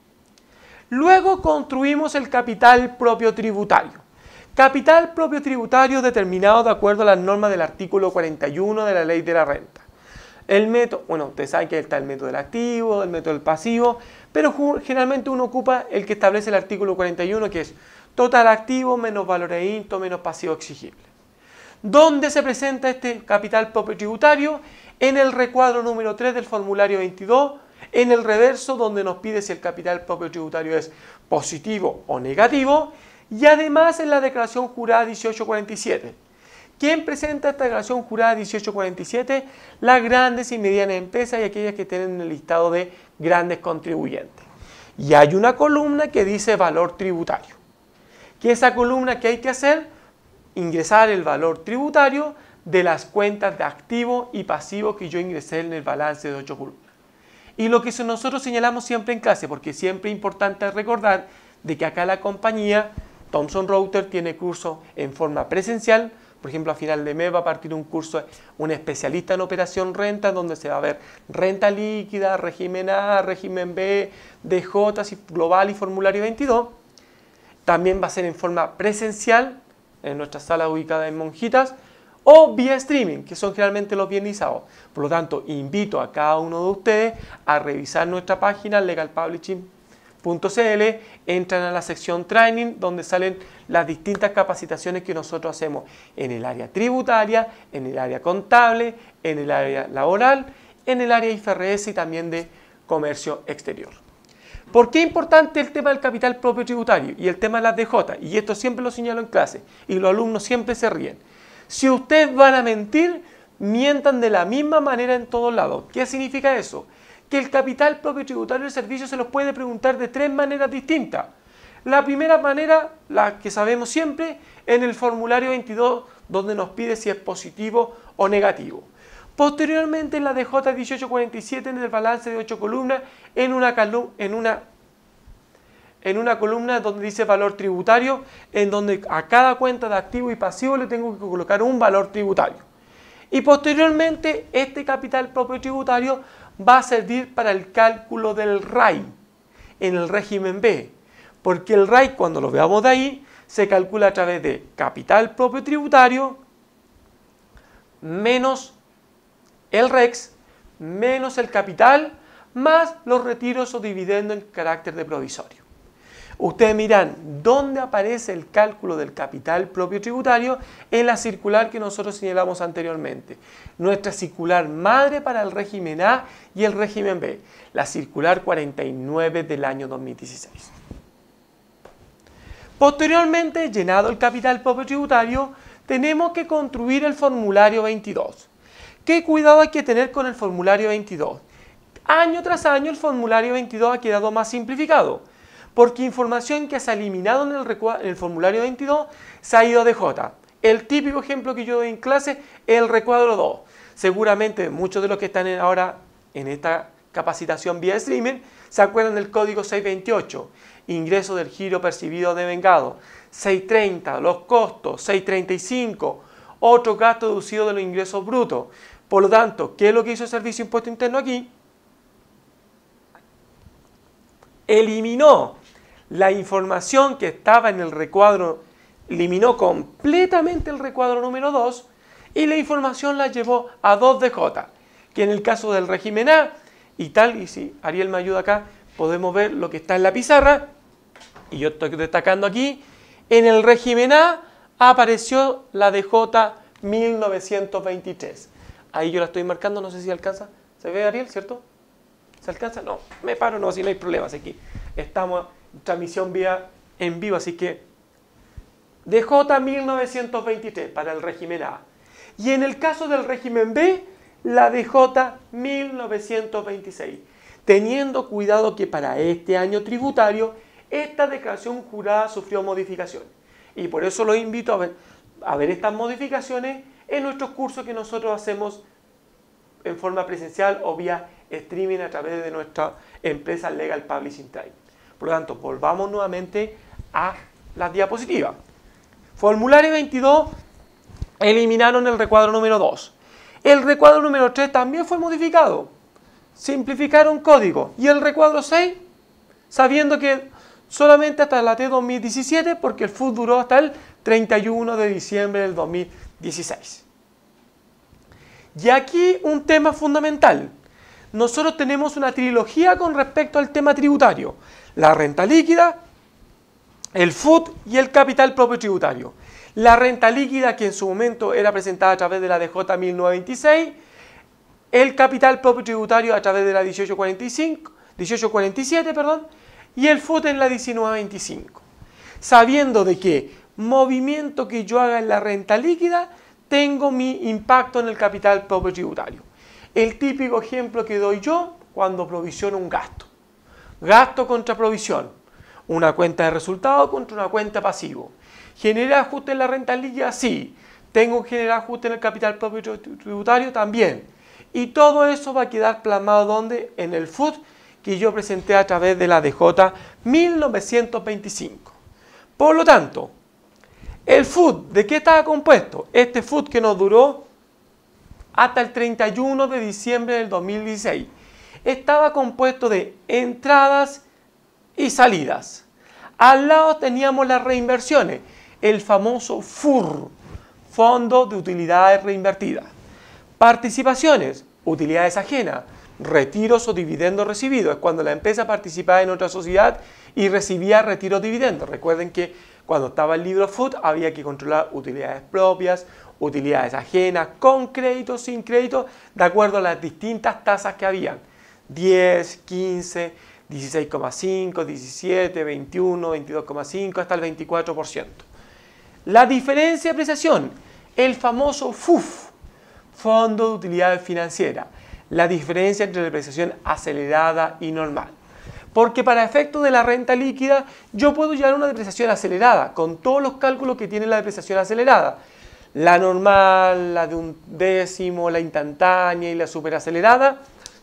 Luego construimos el capital propio tributario. Capital propio tributario determinado de acuerdo a las normas del artículo 41 de la Ley de la Renta. El método, bueno, ustedes saben que está el método del activo, el método del pasivo, pero generalmente uno ocupa el que establece el artículo 41, que es total activo menos valor einto menos pasivo exigible. ¿Dónde se presenta este capital propio tributario? En el recuadro número 3 del formulario 22, en el reverso donde nos pide si el capital propio tributario es positivo o negativo, y además en la declaración jurada 1847. ¿Quién presenta esta declaración jurada 1847? Las grandes y medianas empresas y aquellas que tienen el listado de grandes contribuyentes. Y hay una columna que dice valor tributario. ¿Qué es esa columna que hay que hacer? Ingresar el valor tributario de las cuentas de activo y pasivo que yo ingresé en el balance de 8 columnas. Y lo que nosotros señalamos siempre en clase, porque siempre es importante recordar de que acá la compañía Thomson Reuters tiene curso en forma presencial. Por ejemplo, a final de mes va a partir un curso, un especialista en operación renta, donde se va a ver renta líquida, régimen A, régimen B, DJ, global y formulario 22. También va a ser en forma presencial, en nuestra sala ubicada en Monjitas, o vía streaming, que son generalmente los viernes y sábados. Por lo tanto, invito a cada uno de ustedes a revisar nuestra página legalpublishing.cl, entran a la sección Training, donde salen las distintas capacitaciones que nosotros hacemos en el área tributaria, en el área contable, en el área laboral, en el área IFRS y también de comercio exterior. ¿Por qué es importante el tema del capital propio tributario y el tema de las DJ? Y esto siempre lo señalo en clase y los alumnos siempre se ríen. Si ustedes van a mentir, mientan de la misma manera en todos lados. ¿Qué significa eso? Que el capital propio tributario del servicio se los puede preguntar de tres maneras distintas. La primera manera, la que sabemos siempre, en el formulario 22, donde nos pide si es positivo o negativo. Posteriormente, en la DJ 1847, en el balance de 8 columnas, en una columna donde dice valor tributario, en donde a cada cuenta de activo y pasivo le tengo que colocar un valor tributario. Y posteriormente, este capital propio tributario va a servir para el cálculo del RAI en el régimen B, porque el RAI, cuando lo veamos de ahí, se calcula a través de capital propio tributario menos el REX, menos el capital, más los retiros o dividendos en carácter de provisorio. Ustedes miran dónde aparece el cálculo del capital propio tributario en la circular que nosotros señalamos anteriormente. Nuestra circular madre para el régimen A y el régimen B, la circular 49 del año 2016. Posteriormente, llenado el capital propio tributario, tenemos que construir el formulario 22. ¿Qué cuidado hay que tener con el formulario 22? Año tras año el formulario 22 ha quedado más simplificado, porque información que se ha eliminado en el formulario 22 se ha ido a DJ. El típico ejemplo que yo doy en clase es el recuadro 2. Seguramente muchos de los que están ahora en esta capacitación vía streaming se acuerdan del código 628, ingreso del giro percibido devengado, 630, los costos, 635, otro gasto deducido de los ingresos brutos. Por lo tanto, ¿qué es lo que hizo el Servicio de Impuesto Interno aquí? Eliminó la información que estaba en el recuadro, eliminó completamente el recuadro número 2 y la información la llevó a 2DJ, que en el caso del régimen A, y tal, y si Ariel me ayuda acá, podemos ver lo que está en la pizarra, y yo estoy destacando aquí, en el régimen A apareció la DJ 1923. Ahí yo la estoy marcando, no sé si alcanza. ¿Se ve, Ariel, cierto? ¿Se alcanza? No, me paro, no, si no hay problemas aquí. Estamos en transmisión vía en vivo, así que DJ 1923 para el régimen A. Y en el caso del régimen B, la DJ 1926. Teniendo cuidado que para este año tributario, esta declaración jurada sufrió modificaciones. Y por eso los invito a ver estas modificaciones en nuestros cursos que nosotros hacemos en forma presencial o vía streaming a través de nuestra empresa Legal Publishing Training. Por lo tanto, volvamos nuevamente a las diapositivas. Formulario 22, eliminaron el recuadro número 2. El recuadro número 3 también fue modificado. Simplificaron código. Y el recuadro 6, sabiendo que solamente hasta la T 2017, porque el FUT duró hasta el 31 de diciembre del 2016. Y aquí un tema fundamental. Nosotros tenemos una trilogía con respecto al tema tributario. La renta líquida, el FUT y el capital propio tributario. La renta líquida, que en su momento era presentada a través de la DJ 1926, el capital propio tributario a través de la 1847, y el FUT en la 1925. Sabiendo de que movimiento que yo haga en la renta líquida, tengo mi impacto en el capital propio tributario. El típico ejemplo que doy yo cuando provisiono un gasto. Gasto contra provisión. Una cuenta de resultado contra una cuenta pasivo. ¿Genera ajuste en la renta líquida? Sí. ¿Tengo que generar ajuste en el capital propio tributario? También. Y todo eso va a quedar plasmado ¿dónde? En el FUT que yo presenté a través de la DJ 1925. Por lo tanto, el FUT, ¿de qué estaba compuesto? Este FUT que nos duró hasta el 31 de diciembre del 2016. Estaba compuesto de entradas y salidas. Al lado teníamos las reinversiones, el famoso FUR, Fondo de utilidades reinvertidas. Participaciones, utilidades ajenas, retiros o dividendos recibidos. Es cuando la empresa participaba en otra sociedad y recibía retiros dividendos. Recuerden que cuando estaba el libro Food había que controlar utilidades propias, utilidades ajenas, con crédito, sin crédito, de acuerdo a las distintas tasas que habían. 10, 15, 16,5, 17, 21, 22,5 hasta el 24%. La diferencia de apreciación, el famoso FUF, Fondo de Utilidades Financieras, la diferencia entre la depreciación acelerada y normal. Porque para efectos de la renta líquida yo puedo llevar una depreciación acelerada con todos los cálculos que tiene la depreciación acelerada. La normal, la de un décimo, la instantánea y la superacelerada.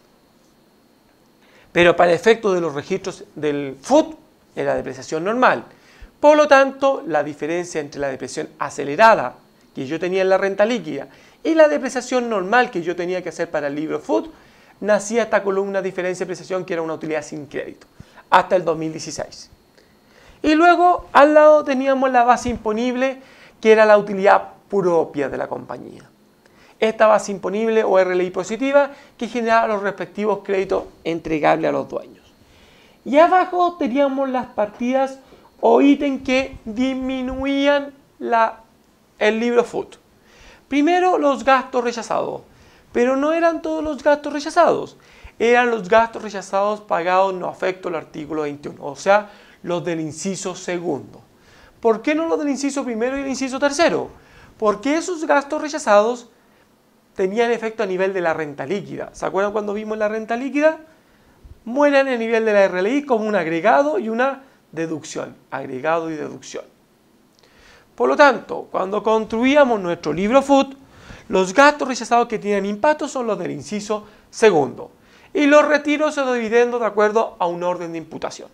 Pero para efectos de los registros del FUT es la depreciación normal. Por lo tanto, la diferencia entre la depreciación acelerada que yo tenía en la renta líquida y la depreciación normal que yo tenía que hacer para el libro FUT, nacía esta columna diferencia de depreciación que era una utilidad sin crédito, hasta el 2016. Y luego al lado teníamos la base imponible, que era la utilidad propia de la compañía. Esta base imponible o RLI positiva que generaba los respectivos créditos entregables a los dueños. Y abajo teníamos las partidas o ítems que disminuían el libro FUT. Primero los gastos rechazados, pero no eran todos los gastos rechazados, eran los gastos rechazados pagados no afecto al artículo 21, o sea, los del inciso segundo. ¿Por qué no los del inciso primero y el inciso tercero? Porque esos gastos rechazados tenían efecto a nivel de la renta líquida. ¿Se acuerdan cuando vimos la renta líquida? Mueren a nivel de la RLI como un agregado y una deducción, agregado y deducción. Por lo tanto, cuando construíamos nuestro libro FUT, los gastos rechazados que tienen impacto son los del inciso segundo y los retiros o dividendos de acuerdo a un orden de imputación.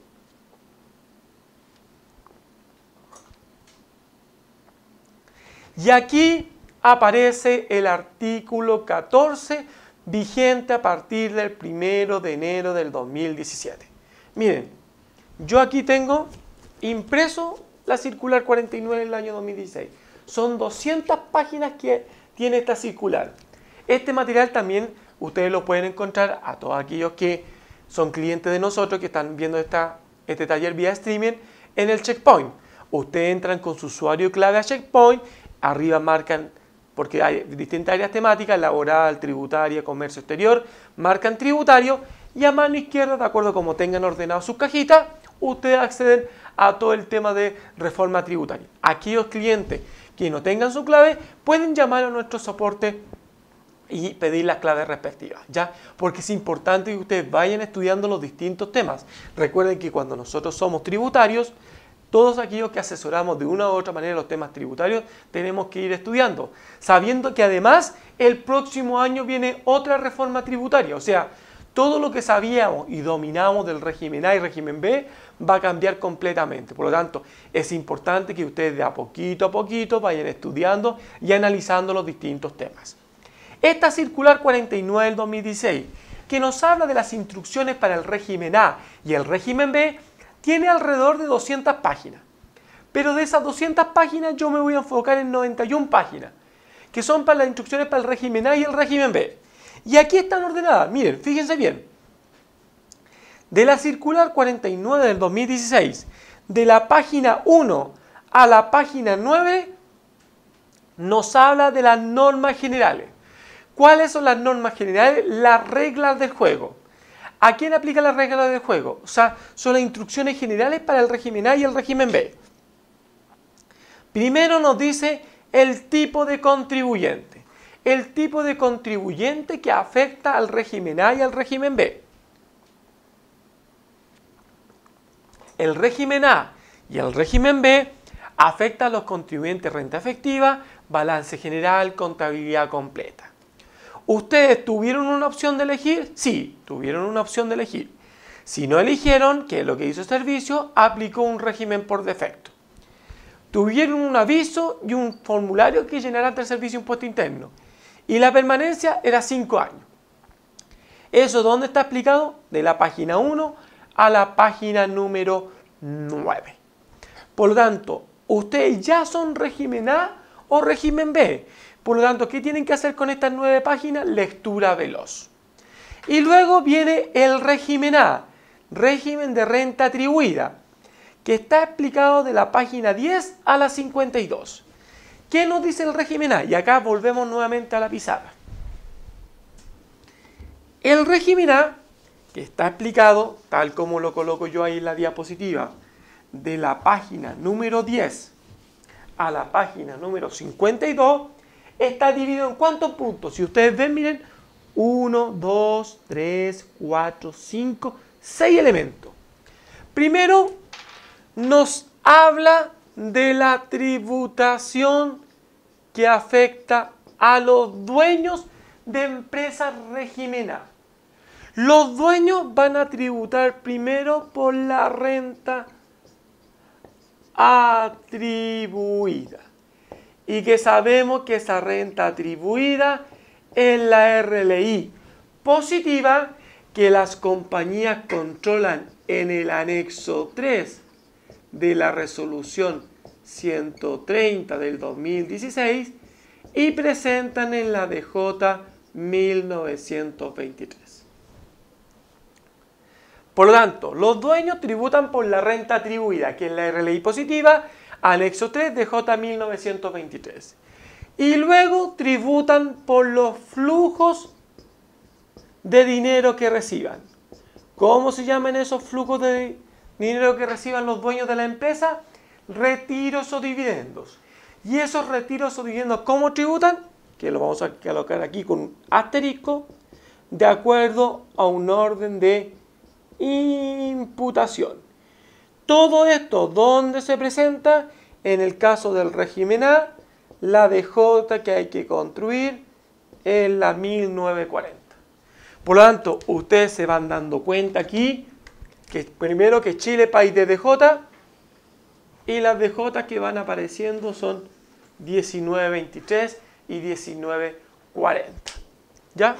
Y aquí aparece el artículo 14 vigente a partir del 1 de enero del 2017. Miren, yo aquí tengo impreso la circular 49 del año 2016. Son 200 páginas que tiene esta circular. Este material también ustedes lo pueden encontrar a todos aquellos que son clientes de nosotros que están viendo este taller vía streaming en el Checkpoint. Ustedes entran con su usuario y clave a Checkpoint, arriba marcan, porque hay distintas áreas temáticas, laboral, tributaria, comercio exterior, marcan tributario y a mano izquierda, de acuerdo a como tengan ordenado sus cajitas, ustedes acceden a todo el tema de reforma tributaria. Aquellos clientes que no tengan su clave pueden llamar a nuestro soporte y pedir las claves respectivas, ¿ya? Porque es importante que ustedes vayan estudiando los distintos temas. Recuerden que cuando nosotros somos tributarios, todos aquellos que asesoramos de una u otra manera los temas tributarios, tenemos que ir estudiando, sabiendo que además el próximo año viene otra reforma tributaria, o sea, todo lo que sabíamos y dominamos del régimen A y régimen B va a cambiar completamente. Por lo tanto, es importante que ustedes de a poquito vayan estudiando y analizando los distintos temas. Esta circular 49 del 2016, que nos habla de las instrucciones para el régimen A y el régimen B, tiene alrededor de 200 páginas. Pero de esas 200 páginas yo me voy a enfocar en 91 páginas, que son para las instrucciones para el régimen A y el régimen B. Y aquí están ordenadas, miren, fíjense bien. De la circular 49 del 2016, de la página 1 a la página 9, nos habla de las normas generales. ¿Cuáles son las normas generales? Las reglas del juego. ¿A quién aplica las reglas del juego? O sea, son las instrucciones generales para el régimen A y el régimen B. Primero nos dice el tipo de contribuyente. El tipo de contribuyente que afecta al régimen A y al régimen B. El régimen A y el régimen B afecta a los contribuyentes renta efectiva, balance general, contabilidad completa. ¿Ustedes tuvieron una opción de elegir? Sí, tuvieron una opción de elegir. Si no eligieron, que es lo que hizo el servicio, aplicó un régimen por defecto. Tuvieron un aviso y un formulario que llenar ante el servicio de impuesto interno. Y la permanencia era 5 años. ¿Eso dónde está explicado? De la página 1 a la página número 9. Por lo tanto, ¿ustedes ya son régimen A o régimen B. Por lo tanto, ¿qué tienen que hacer con estas 9 páginas? Lectura veloz. Y luego viene el régimen A, régimen de renta atribuida, que está explicado de la página 10 a la 52. ¿Qué nos dice el régimen A? Y acá volvemos nuevamente a la pizarra. El régimen A, que está explicado, tal como lo coloco yo ahí en la diapositiva, de la página número 10 a la página número 52, está dividido en ¿cuántos puntos? Si ustedes ven, miren, 1, 2, 3, 4, 5, 6 elementos. Primero, nos habla de la tributación que afecta a los dueños de empresas régimen A. Los dueños van a tributar primero por la renta atribuida. Y que sabemos que esa renta atribuida es la RLI positiva que las compañías controlan en el anexo 3 de la resolución 130 del 2016 y presentan en la DJ 1923. Por lo tanto, los dueños tributan por la renta atribuida, que es la RLI positiva, anexo 3 de J 1923. Y luego tributan por los flujos de dinero que reciban. ¿Cómo se llaman esos flujos de dinero que reciban los dueños de la empresa? Retiros o dividendos. Y esos retiros o dividendos, ¿cómo tributan? Que lo vamos a colocar aquí con un asterisco, de acuerdo a un orden de imputación. Todo esto, ¿dónde se presenta? En el caso del régimen A, la DJ que hay que construir es la 1940. Por lo tanto, ustedes se van dando cuenta aquí que primero que Chile país de DJ y las DJ que van apareciendo son 1923 y 1940. ¿Ya?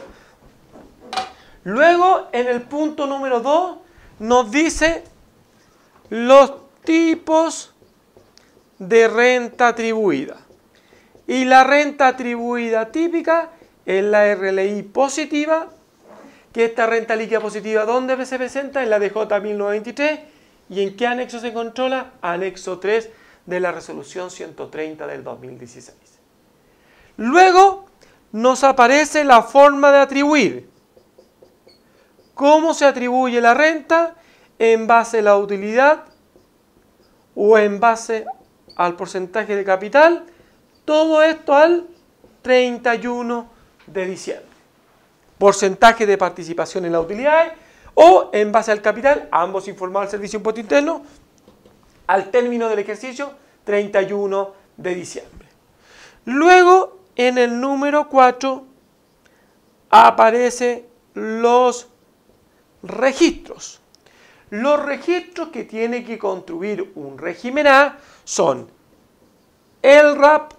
Luego, en el punto número 2, nos dice los tipos de renta atribuida. Y la renta atribuida típica es la RLI positiva, que esta renta líquida positiva, ¿dónde se presenta? En la DJ 1923. ¿Y en qué anexo se controla? Anexo 3 de la resolución 130 del 2016. Luego nos aparece la forma de atribuir. ¿Cómo se atribuye la renta? En base a la utilidad o en base al porcentaje de capital. Todo esto al 31 de diciembre. Porcentaje de participación en las utilidades o en base al capital, ambos informados al Servicio de Impuesto Interno, al término del ejercicio 31 de diciembre. Luego, en el número 4, aparecen los registros. Los registros que tiene que construir un régimen A son el RAP,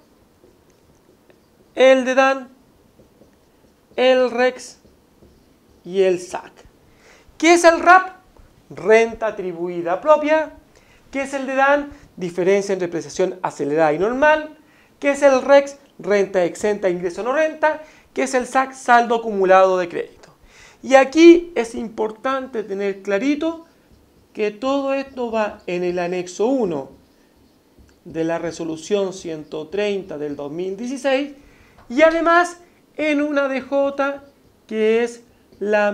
el DEDAN, el REX y el SAC. ¿Qué es el RAP? Renta atribuida propia. ¿Qué es el DEDAN? Diferencia entre prestación acelerada y normal. ¿Qué es el REX? Renta exenta, ingreso no renta. ¿Qué es el SAC? Saldo acumulado de crédito. Y aquí es importante tener clarito que todo esto va en el anexo 1 de la resolución 130 del 2016 y además en una DJ que es la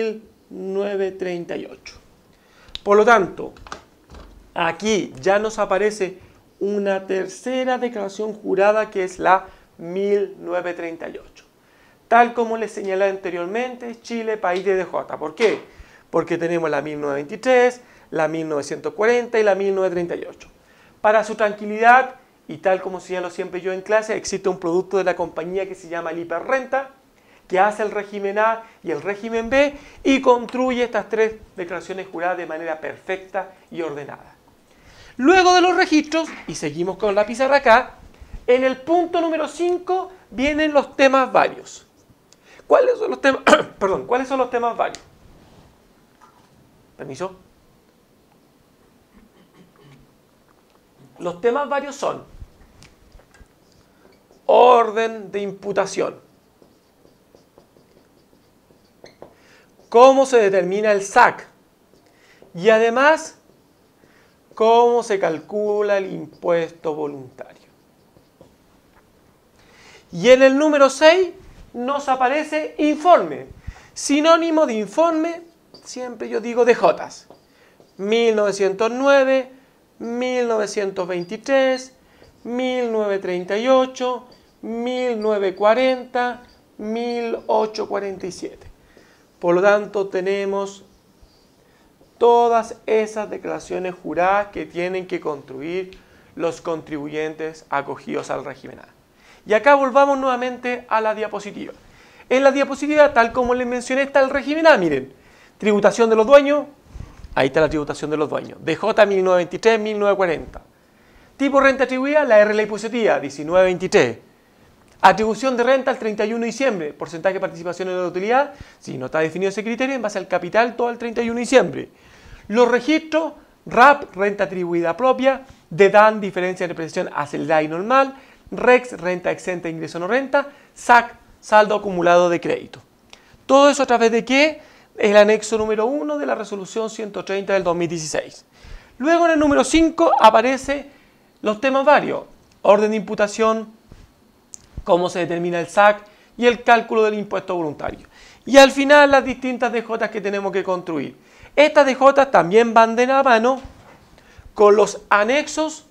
1938. Por lo tanto, aquí ya nos aparece una tercera declaración jurada que es la 1938. Tal como les señalé anteriormente, Chile, país de DJ. ¿Por qué? Porque tenemos la 1923, la 1940 y la 1938. Para su tranquilidad, y tal como señalo siempre yo en clase, existe un producto de la compañía que se llama el hiperrenta, que hace el régimen A y el régimen B y construye estas tres declaraciones juradas de manera perfecta y ordenada. Luego de los registros, y seguimos con la pizarra acá, en el punto número 5 vienen los temas varios. ¿Cuáles son los temas? Perdón, ¿cuáles son los temas varios? ¿Permiso? Los temas varios son orden de imputación. Cómo se determina el SAC. Y además, cómo se calcula el impuesto voluntario. Y en el número 6 nos aparece informe. Sinónimo de informe, siempre yo digo DJs. 1909, 1923, 1938, 1940, 1847. Por lo tanto, tenemos todas esas declaraciones juradas que tienen que construir los contribuyentes acogidos al régimen A. Y acá volvamos nuevamente a la diapositiva. En la diapositiva, tal como les mencioné, está el régimen A. Miren, tributación de los dueños, ahí está la tributación de los dueños. DJ 1923, 1940. Tipo renta atribuida, la RLA impositiva, 1923. Atribución de renta al 31 de diciembre, porcentaje de participación en la utilidad, si no está definido ese criterio, en base al capital todo el 31 de diciembre. Los registros, RAP, renta atribuida propia, DEDAN, diferencia de depreciación acelerada y normal, REX, renta exenta, ingreso no renta, SAC, saldo acumulado de crédito. Todo eso a través de ¿qué? El anexo número 1 de la resolución 130 del 2016. Luego en el número 5 aparecen los temas varios, orden de imputación, cómo se determina el SAC y el cálculo del impuesto voluntario. Y al final las distintas DJs que tenemos que construir. Estas DJs también van de la mano con los anexos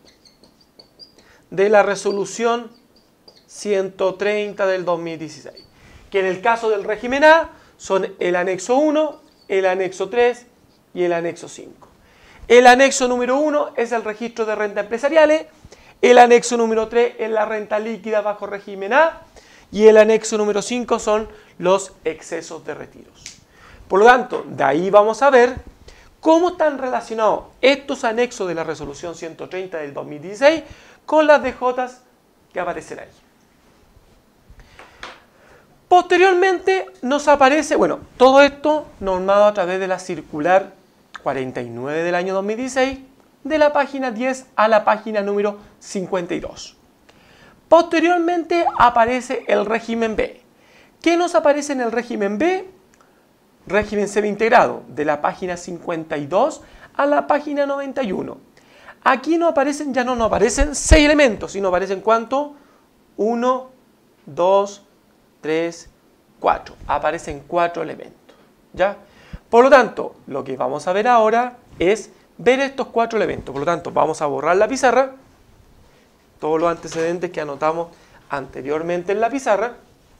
de la resolución 130 del 2016, que en el caso del régimen A son el anexo 1, el anexo 3 y el anexo 5. El anexo número 1 es el registro de renta empresariales, el anexo número 3 es la renta líquida bajo régimen A y el anexo número 5 son los excesos de retiros. Por lo tanto, de ahí vamos a ver cómo están relacionados estos anexos de la resolución 130 del 2016 con las DJs que aparecen ahí. Posteriormente nos aparece, bueno, todo esto normado a través de la circular 49 del año 2016, de la página 10 a la página número 52. Posteriormente aparece el régimen B. ¿Qué nos aparece en el régimen B? Régimen semi-integrado, de la página 52 a la página 91. Aquí no aparecen, ya no nos aparecen 6 elementos, sino aparecen ¿cuánto? 1, 2, 3, 4. Aparecen 4 elementos. ¿Ya? Por lo tanto, lo que vamos a ver ahora es ver estos 4 elementos. Por lo tanto, vamos a borrar la pizarra, todos los antecedentes que anotamos anteriormente en la pizarra.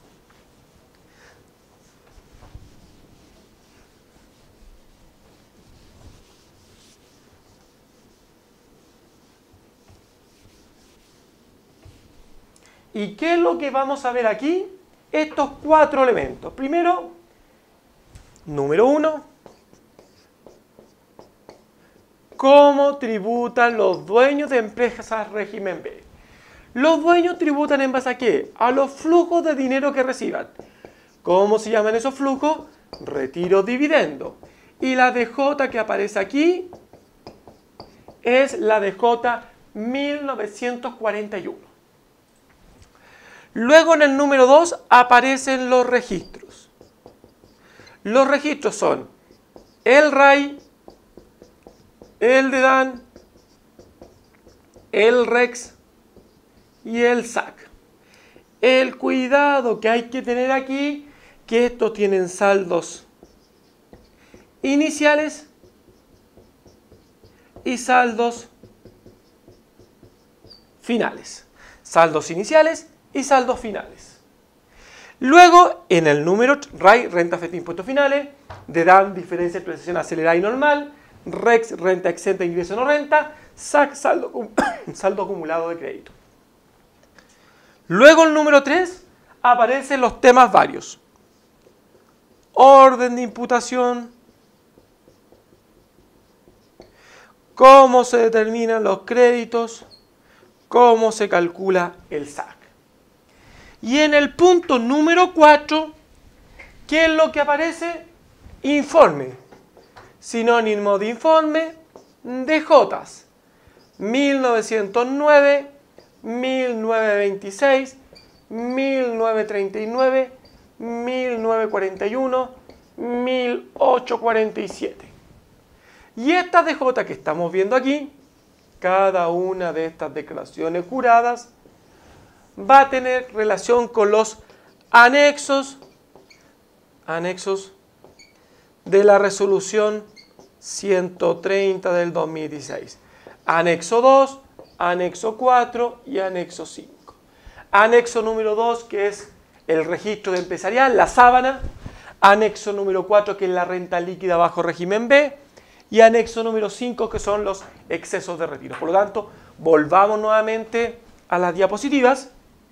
¿Y qué es lo que vamos a ver aquí? Estos 4 elementos. Primero, número 1, ¿cómo tributan los dueños de empresas régimen B? Los dueños tributan en base a ¿qué? A los flujos de dinero que reciban. ¿Cómo se llaman esos flujos? Retiro dividendo. Y la DJ que aparece aquí es la DJ 1941. Luego en el número 2 aparecen los registros. Los registros son el RAI, el DEDAN, el REX y el SAC. El cuidado que hay que tener aquí, que estos tienen saldos iniciales y saldos finales. Saldos iniciales y saldos finales. Luego, en el número RAI, renta efectiva impuestos finales, DEDAN, diferencia de depreciación acelerada y normal, REX, renta exenta, ingreso no renta, SAC, saldo acumulado de crédito. Luego, el número 3, aparecen los temas varios. Orden de imputación, cómo se determinan los créditos, cómo se calcula el SAC. Y en el punto número 4, ¿qué es lo que aparece? Informe. Sinónimo de informe, DJs. 1909, 1926, 1939, 1941, 1847. Y estas DJ que estamos viendo aquí, cada una de estas declaraciones juradas va a tener relación con los anexos de la resolución 130 del 2016. Anexo 2, anexo 4 y anexo 5. Anexo número 2, que es el registro de empresarial, la sábana. Anexo número 4, que es la renta líquida bajo régimen B. Y anexo número 5, que son los excesos de retiro. Por lo tanto, volvamos nuevamente a las diapositivas.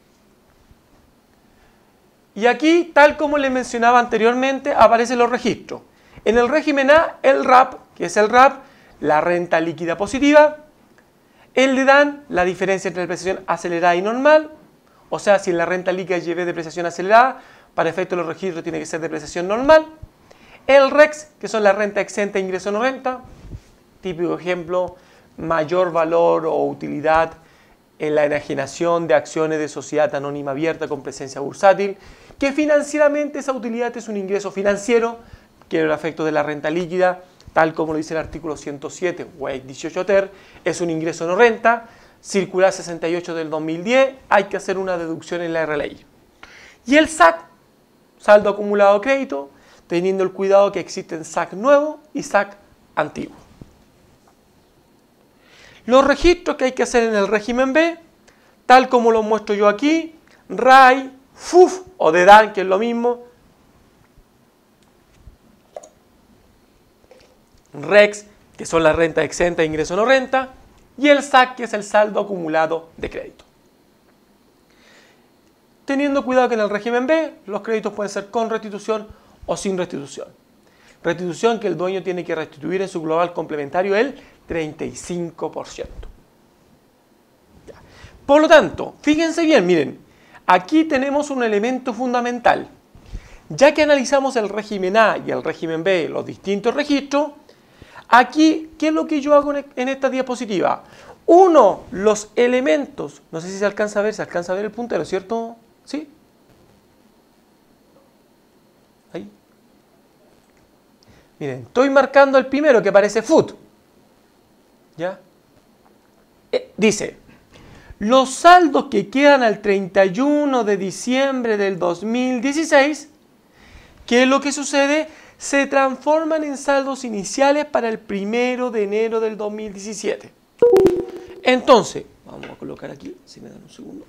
Y aquí, tal como les mencionaba anteriormente, aparecen los registros. En el régimen A, el RAP, que es el RAP, la renta líquida positiva. El DEDAN, la diferencia entre depreciación acelerada y normal. O sea, si en la renta líquida llevé depreciación acelerada, para efecto de los registros tiene que ser depreciación normal. El REX, que son la renta exenta e ingreso no renta. Típico ejemplo, mayor valor o utilidad en la enajenación de acciones de sociedad anónima abierta con presencia bursátil, que financieramente esa utilidad es un ingreso financiero, que el efecto de la renta líquida, tal como lo dice el artículo 107, WEG 18 ter, es un ingreso no renta. Circular 68 del 2010, hay que hacer una deducción en la RLI. Y el SAC, saldo acumulado de crédito, teniendo el cuidado que existen SAC nuevo y SAC antiguo. Los registros que hay que hacer en el régimen B, tal como lo muestro yo aquí, RAI, FUF o DEDAN, que es lo mismo, REX, que son las rentas exentas e ingreso no renta, y el SAC, que es el saldo acumulado de crédito. Teniendo cuidado que en el régimen B, los créditos pueden ser con restitución o sin restitución. Restitución que el dueño tiene que restituir en su global complementario el 35%. Ya. Por lo tanto, fíjense bien, miren, aquí tenemos un elemento fundamental. Ya que analizamos el régimen A y el régimen B, los distintos registros, aquí, ¿qué es lo que yo hago en esta diapositiva? Uno, los elementos, no sé si se alcanza a ver el puntero, ¿cierto? ¿Sí? Ahí. Miren, estoy marcando el primero que aparece FUT. ¿Ya? Dice, los saldos que quedan al 31 de diciembre del 2016, ¿qué es lo que sucede? Se transforman en saldos iniciales para el 1 de enero del 2017. Entonces, vamos a colocar aquí, si me dan un segundo.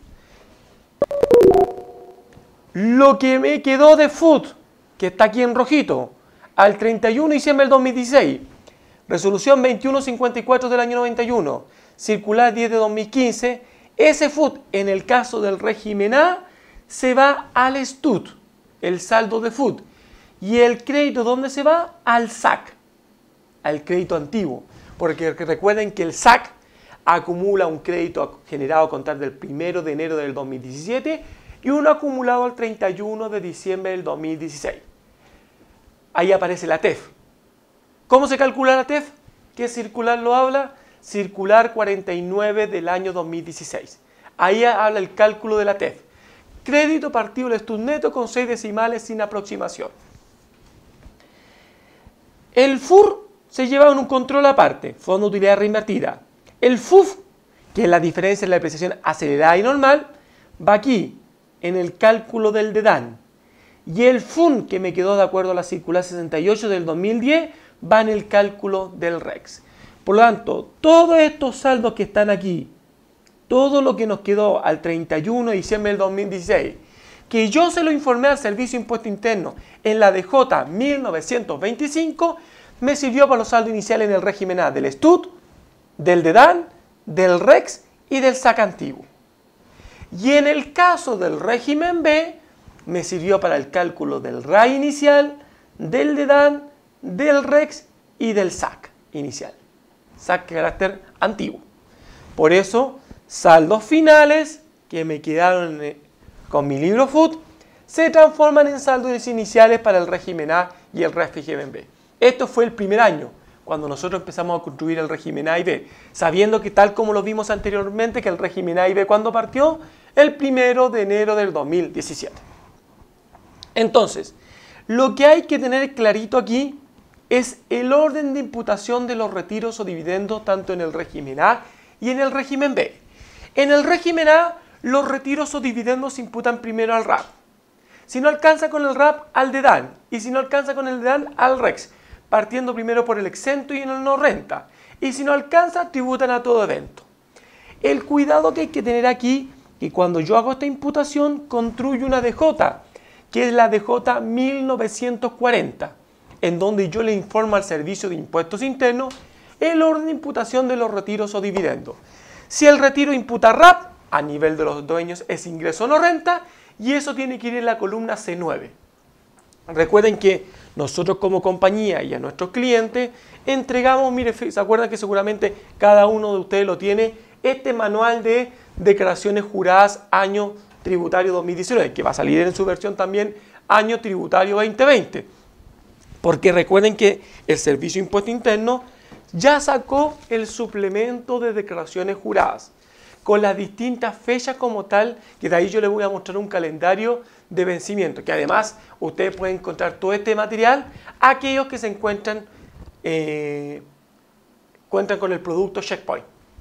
Lo que me quedó de FUT, que está aquí en rojito, al 31 de diciembre del 2016, resolución 2154 del año 91, circular 10 de 2015, ese FUT, en el caso del régimen A, se va al STUT, el saldo de FUT. Y el crédito, ¿dónde se va? Al SAC, al crédito antiguo. Porque recuerden que el SAC acumula un crédito generado a contar del 1 de enero del 2017 y uno acumulado al 31 de diciembre del 2016. Ahí aparece la TEF. ¿Cómo se calcula la TEF? ¿Qué circular lo habla? Circular 49 del año 2016. Ahí habla el cálculo de la TEF. Crédito partido del STUT neto con 6 decimales sin aproximación. El FUR se lleva en un control aparte, Fondo de Utilidad Reinvertida. El FUF, que es la diferencia en la depreciación acelerada y normal, va aquí, en el cálculo del DEDAN. Y el FUN, que me quedó de acuerdo a la circular 68 del 2010, va en el cálculo del REX. Por lo tanto, todos estos saldos que están aquí, todo lo que nos quedó al 31 de diciembre del 2016, que yo se lo informé al Servicio de Impuesto Interno en la DJ 1925, me sirvió para los saldos iniciales en el régimen A del STUT, del DEDAN, del REX y del SAC antiguo. Y en el caso del régimen B, me sirvió para el cálculo del RAI inicial, del DEDAN, del REX y del SAC inicial. SAC de carácter antiguo. Por eso, saldos finales que me quedaron con mi libro FUT se transforman en saldos iniciales para el régimen A y el régimen B. Esto fue el primer año. cuando nosotros empezamos a construir el régimen A y B, sabiendo que tal como lo vimos anteriormente, que el régimen A y B cuando partió, el 1 de enero del 2017. Entonces, lo que hay que tener clarito aquí es el orden de imputación de los retiros o dividendos tanto en el régimen A y en el régimen B. En el régimen A, los retiros o dividendos se imputan primero al RAP. Si no alcanza con el RAP, al DEDAN. Y si no alcanza con el DEDAN, al REX, partiendo primero por el exento y en el no renta. Y si no alcanza, tributan a todo evento. El cuidado que hay que tener aquí, que cuando yo hago esta imputación, construyo una DJ, que es la DJ 1940, en donde yo le informo al Servicio de Impuestos Internos el orden de imputación de los retiros o dividendos. Si el retiro imputa RAP, a nivel de los dueños es ingreso no renta, y eso tiene que ir en la columna C9. Recuerden que nosotros como compañía y a nuestros clientes entregamos, mire, se acuerdan que seguramente cada uno de ustedes lo tiene, este manual de declaraciones juradas año tributario 2019, que va a salir en su versión también año tributario 2020. Porque recuerden que el Servicio de Impuesto Interno ya sacó el suplemento de declaraciones juradas con las distintas fechas como tal, que de ahí yo les voy a mostrar un calendario de vencimiento, que además ustedes pueden encontrar todo este material, aquellos que se encuentran cuentan con el producto Checkpoint.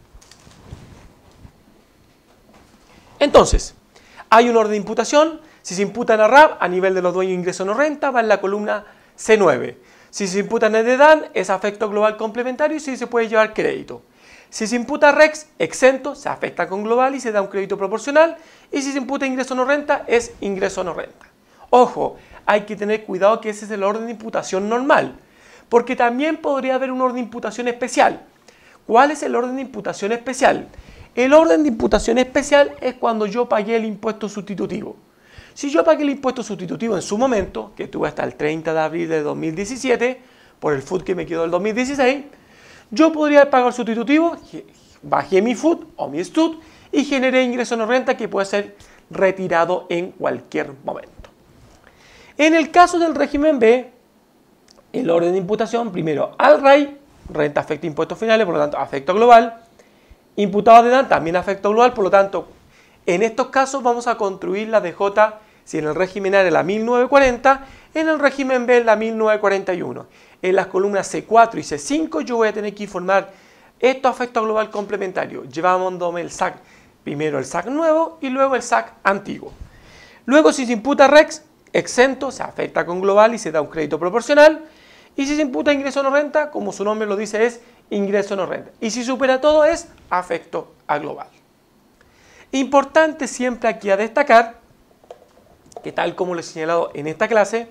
Entonces, hay un orden de imputación. Si se imputan a RAP, a nivel de los dueños de ingreso no renta, va en la columna C9. Si se imputan a DEDAN, es afecto global complementario y si se puede llevar crédito. Si se imputa REX, exento, se afecta con global y se da un crédito proporcional. Y si se imputa ingreso no renta, es ingreso no renta. Ojo, hay que tener cuidado que ese es el orden de imputación normal, porque también podría haber un orden de imputación especial. ¿Cuál es el orden de imputación especial? El orden de imputación especial es cuando yo pagué el impuesto sustitutivo. Si yo pagué el impuesto sustitutivo en su momento, que tuve hasta el 30 de abril de 2017, por el FUT que me quedó del 2016, yo podría haber pagado el sustitutivo, bajé mi FUT o mi STUT y generé ingreso no renta que puede ser retirado en cualquier momento. En el caso del régimen B, el orden de imputación, primero al RAI, renta afecta impuestos finales, por lo tanto afecto global, imputado a DEDAN, también afecto global, por lo tanto, en estos casos vamos a construir la DJ, si en el régimen A era la 1940, en el régimen B la 1941. En las columnas C4 y C5 yo voy a tener que informar esto afecto global complementario, llevándome el SAC, primero el SAC nuevo y luego el SAC antiguo. Luego si se imputa REX, exento, se afecta con global y se da un crédito proporcional. Y si se imputa ingreso no renta, como su nombre lo dice, es ingreso no renta. Y si supera todo es afecto a global. Importante siempre aquí a destacar que tal como lo he señalado en esta clase,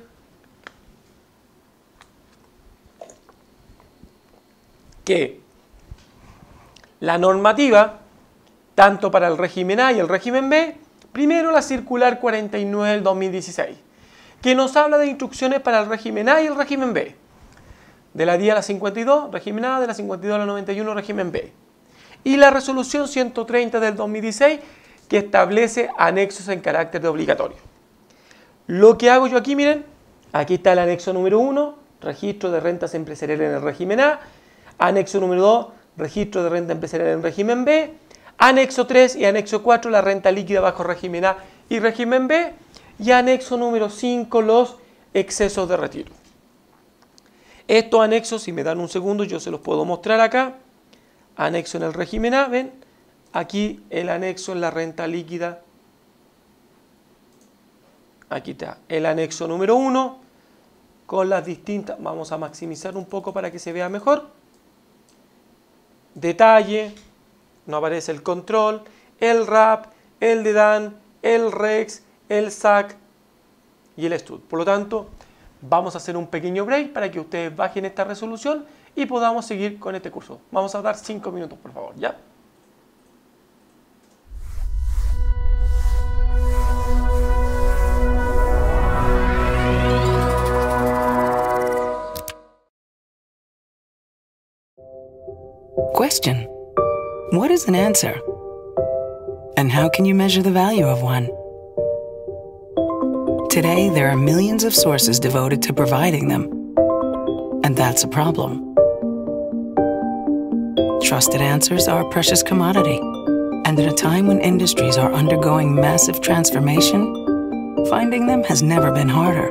que la normativa, tanto para el régimen A y el régimen B, primero la circular 49 del 2016, que nos habla de instrucciones para el régimen A y el régimen B. De la 10 a la 52, régimen A, de la 52 a la 91, régimen B. Y la resolución 130 del 2016, que establece anexos en carácter de obligatorio. Lo que hago yo aquí, miren, aquí está el anexo número 1, registro de rentas empresariales en el régimen A, anexo número 2, registro de renta empresarial en régimen B, anexo 3 y anexo 4, la renta líquida bajo régimen A y régimen B, y anexo número 5, los excesos de retiro. Estos anexos, si me dan un segundo, yo se los puedo mostrar acá. Anexo en el régimen A, ven, aquí el anexo en la renta líquida. Aquí está el anexo número 1 con las distintas, vamos a maximizar un poco para que se vea mejor. Detalle, no aparece el control, el RAP, el DEDAN, el REX, el SAC y el STUT. Por lo tanto, vamos a hacer un pequeño break para que ustedes bajen esta resolución y podamos seguir con este curso. Vamos a dar 5 minutos, por favor, ¿ya? Question: what is an answer? And how can you measure the value of one? Today, there are millions of sources devoted to providing them. And that's a problem. Trusted answers are a precious commodity. And at a time when industries are undergoing massive transformation, finding them has never been harder.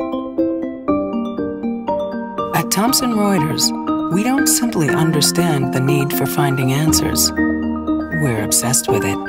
At Thomson Reuters, we don't simply understand the need for finding answers. We're obsessed with it.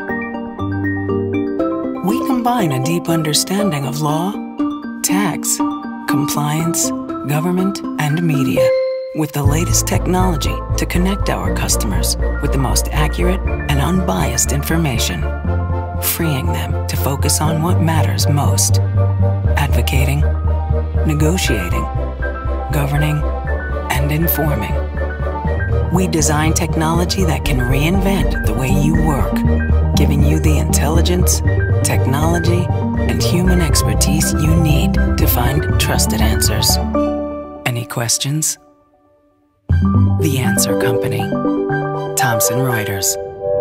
We combine a deep understanding of law, tax, compliance, government, and media with the latest technology to connect our customers with the most accurate and unbiased information, freeing them to focus on what matters most: advocating, negotiating, governing, and informing. We design technology that can reinvent the way you work, giving you the intelligence, technology, and human expertise you need to find trusted answers. Any questions? The Answer Company. Thomson Reuters.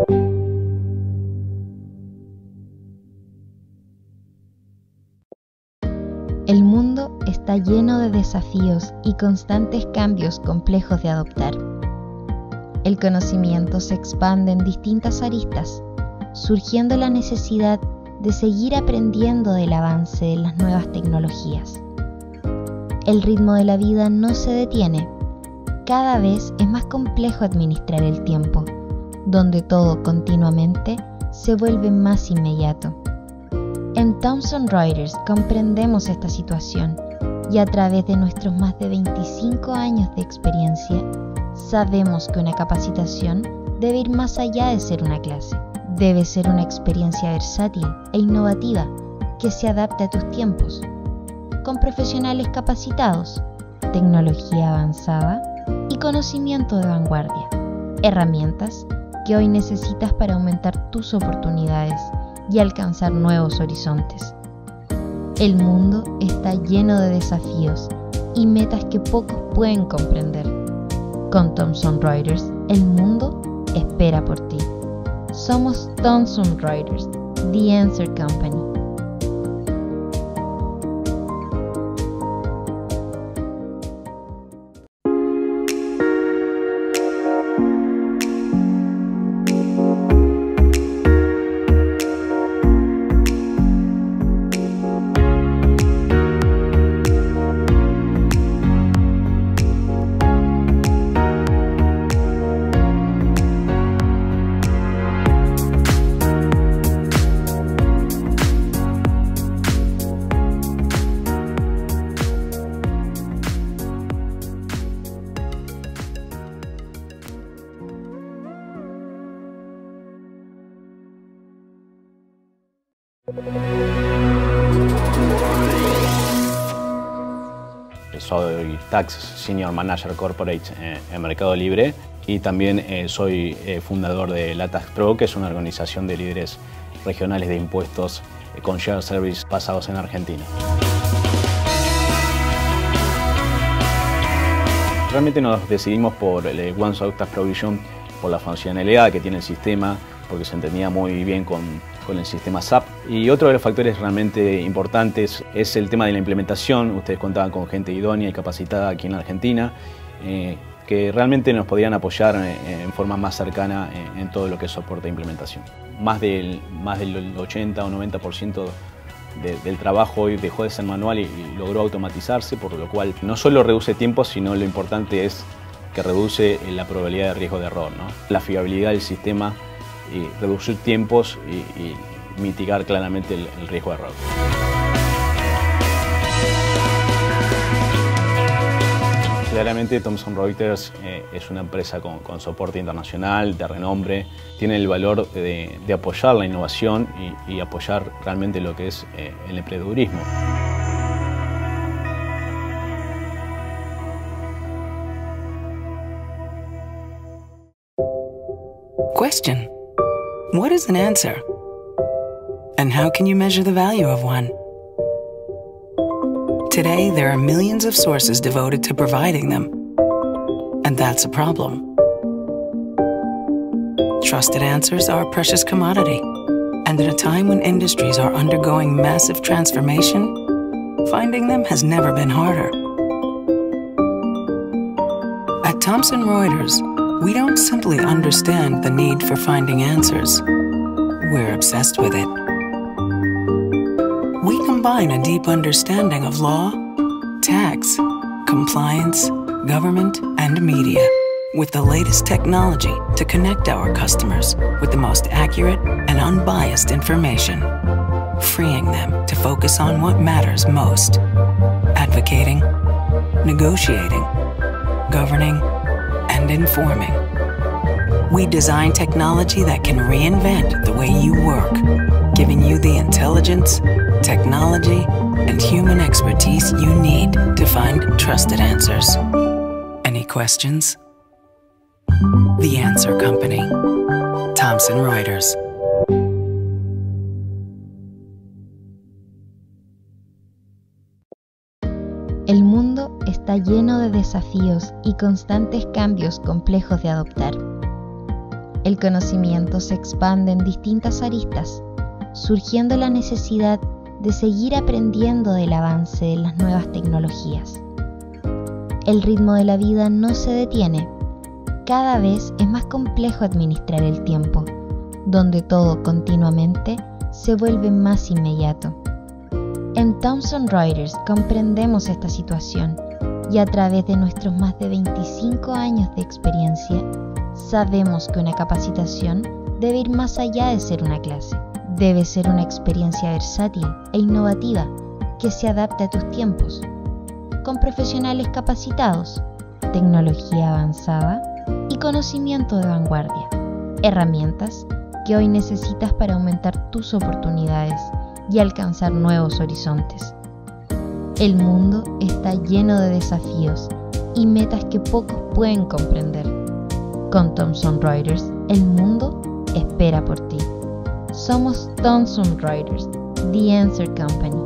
El mundo está lleno de desafíos y constantes cambios complejos de adoptar. El conocimiento se expande en distintas aristas, surgiendo la necesidad de seguir aprendiendo del avance de las nuevas tecnologías. El ritmo de la vida no se detiene. Cada vez es más complejo administrar el tiempo, donde todo continuamente se vuelve más inmediato. En Thomson Reuters comprendemos esta situación y a través de nuestros más de 25 años de experiencia, sabemos que una capacitación debe ir más allá de ser una clase. Debe ser una experiencia versátil e innovativa que se adapte a tus tiempos, con profesionales capacitados, tecnología avanzada y conocimiento de vanguardia, herramientas que hoy necesitas para aumentar tus oportunidades y alcanzar nuevos horizontes. El mundo está lleno de desafíos y metas que pocos pueden comprender. Con Thomson Reuters, el mundo espera por ti. Somos Thomson Reuters, The Answer Company. Soy Tax Senior Manager Corporate en Mercado Libre y también soy fundador de LATAX Pro, que es una organización de líderes regionales de impuestos con shared service basados en Argentina. Realmente nos decidimos por el One Stop Tax Provision por la funcionalidad que tiene el sistema, porque se entendía muy bien con el sistema SAP. Y otro de los factores realmente importantes es el tema de la implementación. Ustedes contaban con gente idónea y capacitada aquí en la Argentina, que realmente nos podían apoyar en forma más cercana en todo lo que es soporte de implementación. Más del 80 o 90% del trabajo hoy dejó de ser manual y logró automatizarse, por lo cual no solo reduce tiempo, sino lo importante es que reduce la probabilidad de riesgo de error, ¿no? La fiabilidad del sistema y reducir tiempos y mitigar claramente el riesgo de error. Claramente Thomson Reuters es una empresa con soporte internacional, de renombre, tiene el valor de apoyar la innovación y apoyar realmente lo que es el emprendedurismo. Question: what is an answer? And how can you measure the value of one? Today, there are millions of sources devoted to providing them, and that's a problem. Trusted answers are a precious commodity, and at a time when industries are undergoing massive transformation, finding them has never been harder. At Thomson Reuters, We don't simply understand the need for finding answers. We're obsessed with it. We combine a deep understanding of law, tax, compliance, government, and media with the latest technology to connect our customers with the most accurate and unbiased information, freeing them to focus on what matters most: advocating, negotiating, governing, and informing. We design technology that can reinvent the way you work, giving you the intelligence, technology, and human expertise you need to find trusted answers. Any questions? The Answer Company. Thomson Reuters. El mundo está lleno de desafíos y constantes cambios complejos de adoptar. El conocimiento se expande en distintas aristas, surgiendo la necesidad de seguir aprendiendo del avance de las nuevas tecnologías. El ritmo de la vida no se detiene. Cada vez es más complejo administrar el tiempo, donde todo continuamente se vuelve más inmediato. En Thomson Reuters comprendemos esta situación y a través de nuestros más de 25 años de experiencia, sabemos que una capacitación debe ir más allá de ser una clase. Debe ser una experiencia versátil e innovativa que se adapte a tus tiempos, con profesionales capacitados, tecnología avanzada y conocimiento de vanguardia, herramientas que hoy necesitas para aumentar tus oportunidades y alcanzar nuevos horizontes. El mundo está lleno de desafíos y metas que pocos pueden comprender. Con Thomson Reuters, el mundo espera por ti. Somos Thomson Reuters, The Answer Company.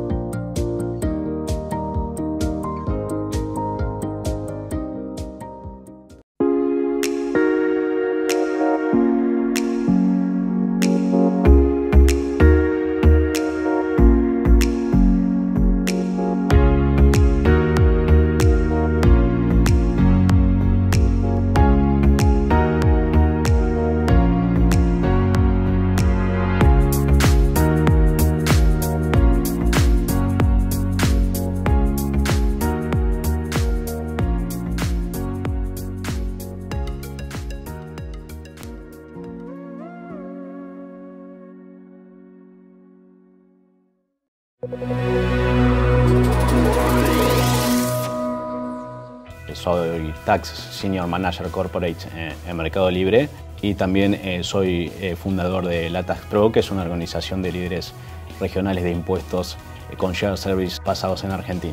Soy Tax Senior Manager Corporate en Mercado Libre y también soy fundador de la Tax Pro, que es una organización de líderes regionales de impuestos con shared service basados en Argentina.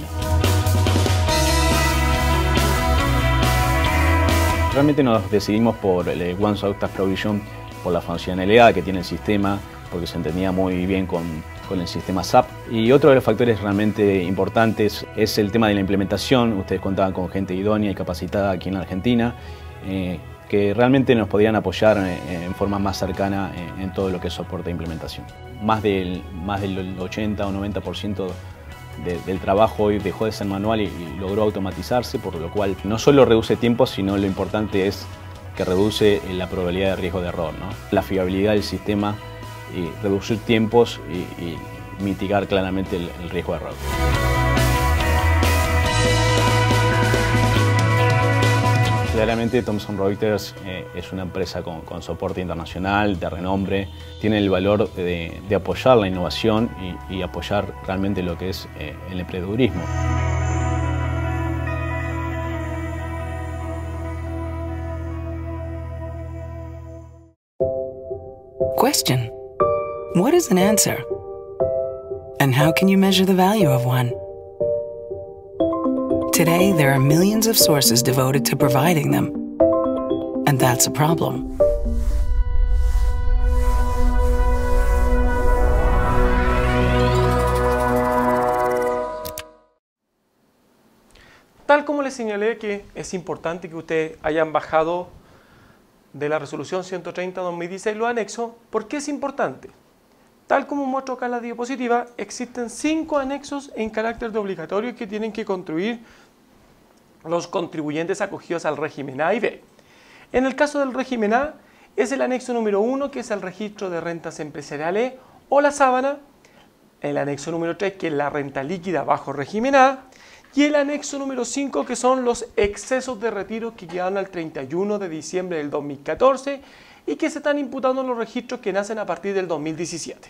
Realmente nos decidimos por el One Stop Tax Provision por la funcionalidad que tiene el sistema, porque se entendía muy bien con el sistema SAP. Y otro de los factores realmente importantes es el tema de la implementación. Ustedes contaban con gente idónea y capacitada aquí en la Argentina, que realmente nos podían apoyar en forma más cercana en todo lo que es soporte de implementación. Más del 80 o 90% del trabajo hoy dejó de ser manual y logró automatizarse, por lo cual no solo reduce tiempo, sino lo importante es que reduce la probabilidad de riesgo de error, ¿no? La fiabilidad del sistema y reducir tiempos y mitigar claramente el riesgo de error. Claramente Thomson Reuters es una empresa con soporte internacional, de renombre, tiene el valor de apoyar la innovación y apoyar realmente lo que es el emprendedurismo. Question: what is an answer? And how can you measure the value of one? Today, there are millions of sources devoted to providing them, and that's a problem. Tal como les señalé que es importante que ustedes hayan bajado de la resolución 130/2016 los anexos, ¿por qué es importante? Tal como muestro acá en la diapositiva, existen 5 anexos en carácter de obligatorio que tienen que construir los contribuyentes acogidos al régimen A y B. En el caso del régimen A, es el anexo número 1, que es el registro de rentas empresariales o la sábana, el anexo número 3, que es la renta líquida bajo régimen A, y el anexo número 5, que son los excesos de retiro que quedaron al 31 de diciembre del 2014 y que se están imputando en los registros que nacen a partir del 2017.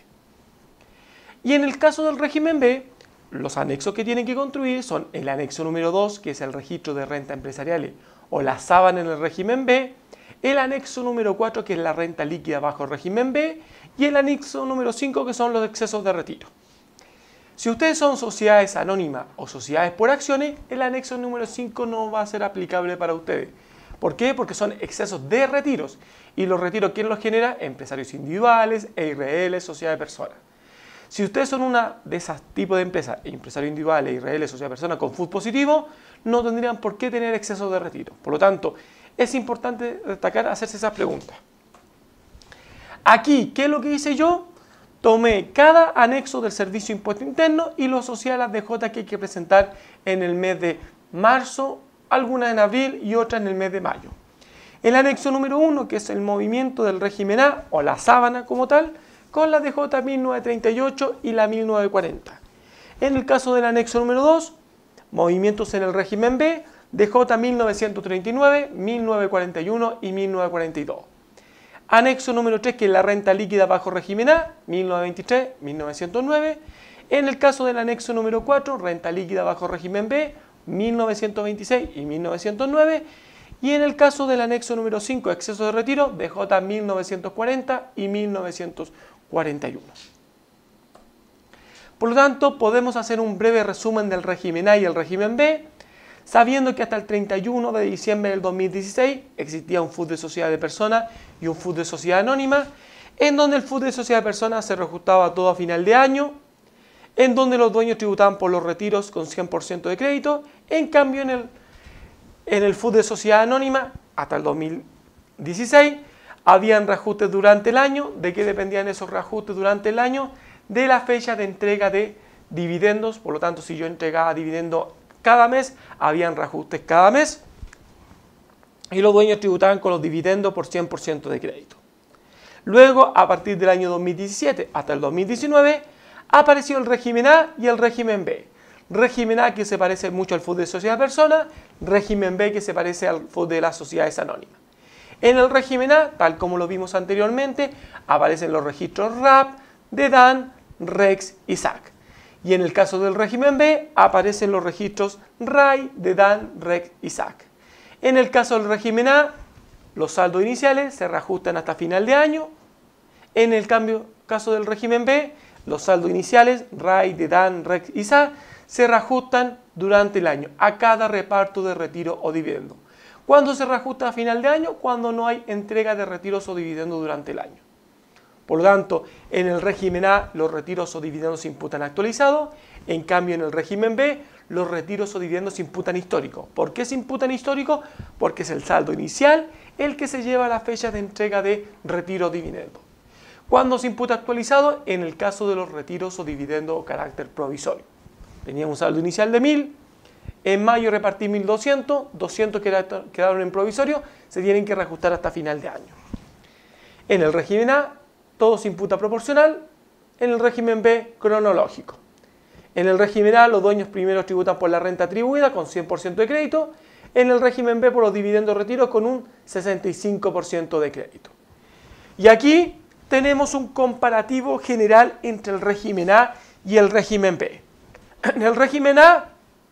Y en el caso del régimen B, los anexos que tienen que construir son el anexo número 2, que es el registro de rentas empresariales o la sábana en el régimen B, el anexo número 4, que es la renta líquida bajo régimen B, y el anexo número 5, que son los excesos de retiro. Si ustedes son sociedades anónimas o sociedades por acciones, el anexo número 5 no va a ser aplicable para ustedes. ¿Por qué? Porque son excesos de retiros. ¿Y los retiros quién los genera? Empresarios individuales, EIRL, sociedades de personas. Si ustedes son una de esos tipos de empresas, empresarios individuales, EIRL, sociedad de personas con FUD positivo, no tendrían por qué tener excesos de retiro. Por lo tanto, es importante destacar, hacerse esas preguntas. Aquí, ¿qué es lo que hice yo? Tomé cada anexo del servicio de impuesto interno y lo asocié a las DJ que hay que presentar en el mes de marzo, algunas en abril y otras en el mes de mayo. El anexo número 1, que es el movimiento del régimen A o la sábana como tal, con la DJ 1938 y la 1940. En el caso del anexo número 2, movimientos en el régimen B, DJ 1939, 1941 y 1942. Anexo número 3, que es la renta líquida bajo régimen A, 1923, 1909. En el caso del anexo número 4, renta líquida bajo régimen B, 1926 y 1909. Y en el caso del anexo número 5, exceso de retiro, DJ 1940 y 1941. Por lo tanto, podemos hacer un breve resumen del régimen A y el régimen B, sabiendo que hasta el 31 de diciembre del 2016 existía un FUD de sociedad de personas y un FUD de sociedad anónima, en donde el FUD de sociedad de personas se reajustaba todo a final de año, en donde los dueños tributaban por los retiros con 100% de crédito. En cambio, en el FUD de sociedad anónima, hasta el 2016, habían reajustes durante el año. ¿De qué dependían esos reajustes durante el año? De la fecha de entrega de dividendos. Por lo tanto, si yo entregaba dividendo cada mes, habían reajustes cada mes y los dueños tributaban con los dividendos por 100% de crédito. Luego, a partir del año 2017 hasta el 2019, apareció el régimen A y el régimen B. Régimen A, que se parece mucho al FUD de sociedad de personas, régimen B, que se parece al FUD de las sociedades anónimas. En el régimen A, tal como lo vimos anteriormente, aparecen los registros RAP, DEDAN, REX y SAC. Y en el caso del régimen B, aparecen los registros RAI, DEDAN, REX y SAC. En el caso del régimen A, los saldos iniciales se reajustan hasta final de año. En el caso del régimen B, los saldos iniciales, RAI, DEDAN, REX y SAC, se reajustan durante el año, a cada reparto de retiro o dividendo. ¿Cuándo se reajusta a final de año? Cuando no hay entrega de retiros o dividendos durante el año. Por lo tanto, en el régimen A, los retiros o dividendos se imputan actualizados. En cambio, en el régimen B, los retiros o dividendos se imputan históricos. ¿Por qué se imputan históricos? Porque es el saldo inicial el que se lleva a la fecha de entrega de retiro o dividendo. ¿Cuándo se imputa actualizado? En el caso de los retiros o dividendos o carácter provisorio. Tenía un saldo inicial de 1000, en mayo repartí 1200, 200 quedaron en provisorio, se tienen que reajustar hasta final de año. En el régimen A, todo se imputa proporcional, en el régimen B, cronológico. En el régimen A, los dueños primero tributan por la renta atribuida con 100% de crédito, en el régimen B por los dividendos retiros con un 65% de crédito. Y aquí tenemos un comparativo general entre el régimen A y el régimen B. En el régimen A,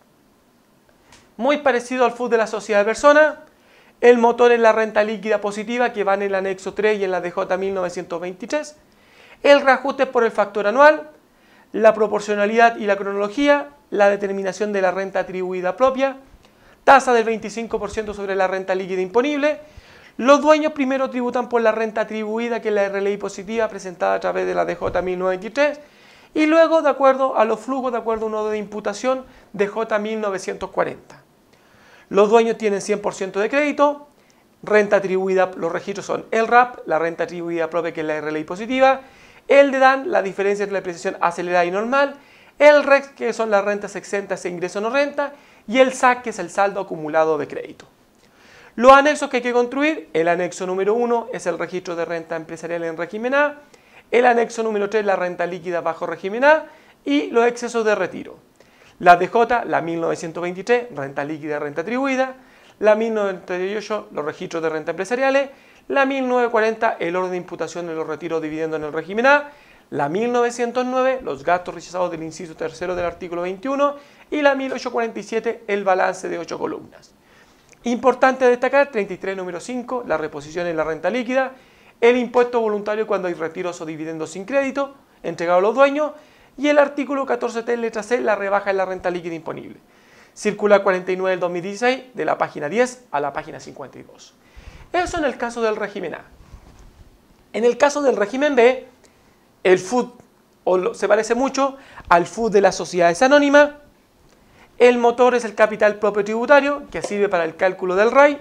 muy parecido al FUD de la sociedad de personas, el motor es la renta líquida positiva que va en el anexo 3 y en la DJ 1923, el reajuste es por el factor anual, la proporcionalidad y la cronología, la determinación de la renta atribuida propia, tasa del 25% sobre la renta líquida imponible. Los dueños primero tributan por la renta atribuida, que es la RLI positiva presentada a través de la DJ 1923, y luego, de acuerdo a los flujos, de acuerdo a un nodo de imputación, DJ 1940. Los dueños tienen 100% de crédito, renta atribuida, los registros son el RAP, la renta atribuida propia, que es la RLI positiva, el DEDAN, la diferencia entre la depreciación acelerada y normal, el REX, que son las rentas exentas e ingreso no renta, y el SAC, que es el saldo acumulado de crédito. Los anexos que hay que construir, el anexo número 1 es el registro de renta empresarial en régimen A, el anexo número 3 la renta líquida bajo régimen A y los excesos de retiro. La DJ, la 1923, renta líquida, renta atribuida, la 1938, los registros de renta empresariales, la 1940, el orden de imputación de los retiros de dividendos en el régimen A, la 1909, los gastos rechazados del inciso tercero del artículo 21 y la 1847, el balance de 8 columnas. Importante destacar, 33 número 5, la reposición en la renta líquida, el impuesto voluntario cuando hay retiros o dividendos sin crédito, entregados a los dueños, y el artículo 14T, letra C, la rebaja en la renta líquida imponible. Circular 49 del 2016, de la página 10 a la página 52. Eso en el caso del régimen A. En el caso del régimen B, el FUT se parece mucho al FUT de las sociedades anónimas. El motor es el capital propio tributario, que sirve para el cálculo del RAI.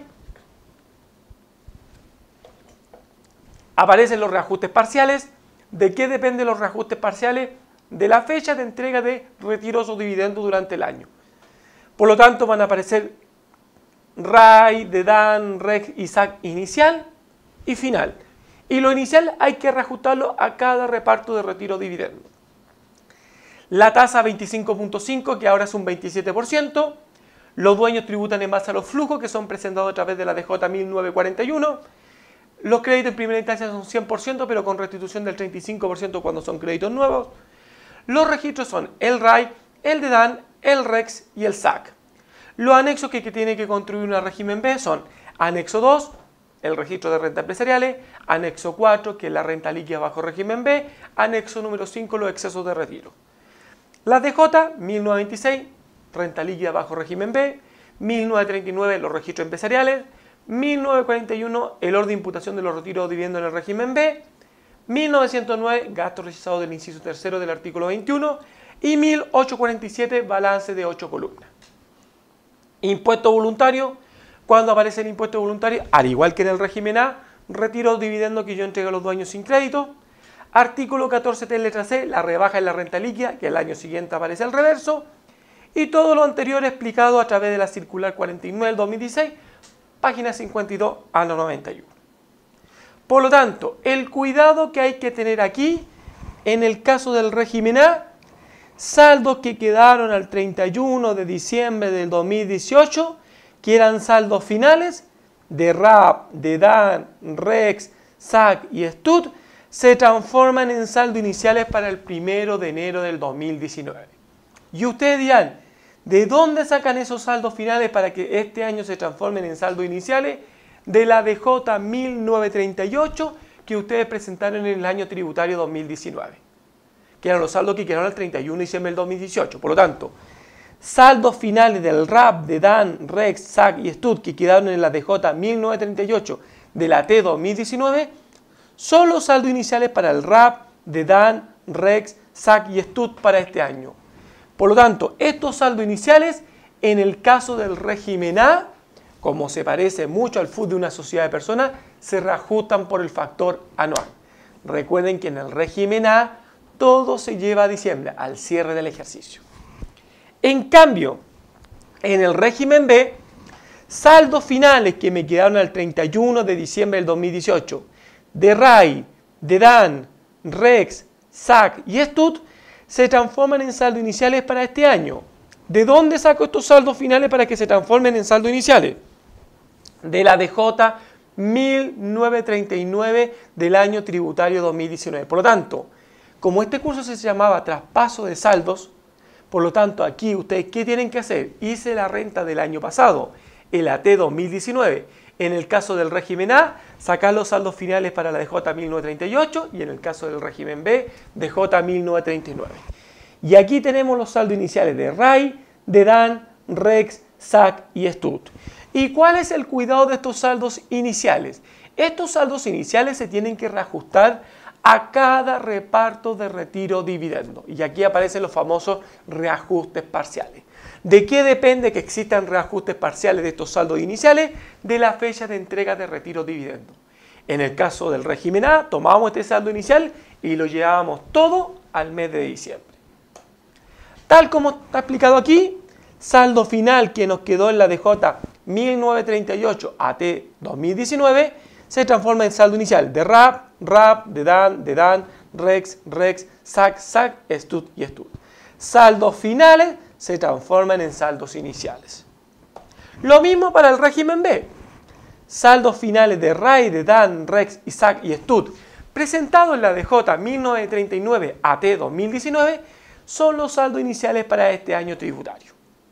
Aparecen los reajustes parciales. ¿De qué dependen los reajustes parciales? De la fecha de entrega de retiros o dividendos durante el año. Por lo tanto, van a aparecer RAI, DEDAN, REC y SAC inicial y final. Y lo inicial hay que reajustarlo a cada reparto de retiro o dividendo. La tasa 25.5, que ahora es un 27%. Los dueños tributan en base a los flujos que son presentados a través de la DJ 1941. Los créditos en primera instancia son 100%, pero con restitución del 35% cuando son créditos nuevos. Los registros son el RAI, el DEDAN, el REX y el SAC. Los anexos que tiene que construir un régimen B son anexo 2, el registro de renta empresariales, anexo 4, que es la renta líquida bajo régimen B, anexo número 5, los excesos de retiro. La DJ, 1926, renta líquida bajo régimen B, 1939, los registros empresariales, 1941, el orden de imputación de los retiros o dividendos en el régimen B, 1909, gastos rechazados del inciso tercero del artículo 21 y 1847, balance de 8 columnas. Impuesto voluntario, cuando aparece el impuesto voluntario, al igual que en el régimen A, retiro o dividendo que yo entrego a los dueños sin crédito. Artículo 14T, letra C, la rebaja en la renta líquida, que el año siguiente aparece al reverso. Y todo lo anterior explicado a través de la circular 49 del 2016, página 52 a la 91. Por lo tanto, el cuidado que hay que tener aquí, en el caso del régimen A, saldos que quedaron al 31 de diciembre del 2018, que eran saldos finales de RAP, DEDAN, REX, SAC y STUT, se transforman en saldos iniciales para el 1 de enero del 2019. Y ustedes dirán, ¿de dónde sacan esos saldos finales para que este año se transformen en saldos iniciales? De la DJ 1938 que ustedes presentaron en el año tributario 2019, que eran los saldos que quedaron al 31 de diciembre del 2018. Por lo tanto, saldos finales del RAP, DEDAN, REX, SAC y STUT que quedaron en la DJ 1938 de la T 2019 son los saldos iniciales para el RAP, DEDAN, REX, SAC y STUT para este año. Por lo tanto, estos saldos iniciales, en el caso del régimen A, como se parece mucho al FUT de una sociedad de personas, se reajustan por el factor anual. Recuerden que en el régimen A todo se lleva a diciembre, al cierre del ejercicio. En cambio, en el régimen B, saldos finales que me quedaron al 31 de diciembre del 2018, de RAI, DEDAN, REX, SAC y STUT, se transforman en saldos iniciales para este año. ¿De dónde saco estos saldos finales para que se transformen en saldos iniciales? De la DJ 1939 del año tributario 2019. Por lo tanto, como este curso se llamaba traspaso de saldos, por lo tanto aquí ustedes ¿qué tienen que hacer? Hice la renta del año pasado, el AT 2019. En el caso del régimen A, sacar los saldos finales para la DJ 1938 y en el caso del régimen B, DJ 1939. Y aquí tenemos los saldos iniciales de RAI, DEDAN, REX, SAC y STUT. ¿Y cuál es el cuidado de estos saldos iniciales? Estos saldos iniciales se tienen que reajustar a cada reparto de retiro dividendo. Y aquí aparecen los famosos reajustes parciales. ¿De qué depende que existan reajustes parciales de estos saldos iniciales? De la fecha de entrega de retiro dividendo. En el caso del régimen A, tomábamos este saldo inicial y lo llevábamos todo al mes de diciembre. Tal como está explicado aquí, saldo final que nos quedó en la DJ 1938 AT 2019 se transforma en saldo inicial de RAP, RAP, DEDAN, REX, REX, SAC, SAC, STUD y STUD. Saldos finales se transforman en saldos iniciales. Lo mismo para el régimen B. Saldos finales de RAI, DEDAN, REX, SAC y STUD presentados en la DJ 1939 AT 2019 son los saldos iniciales para este año tributario.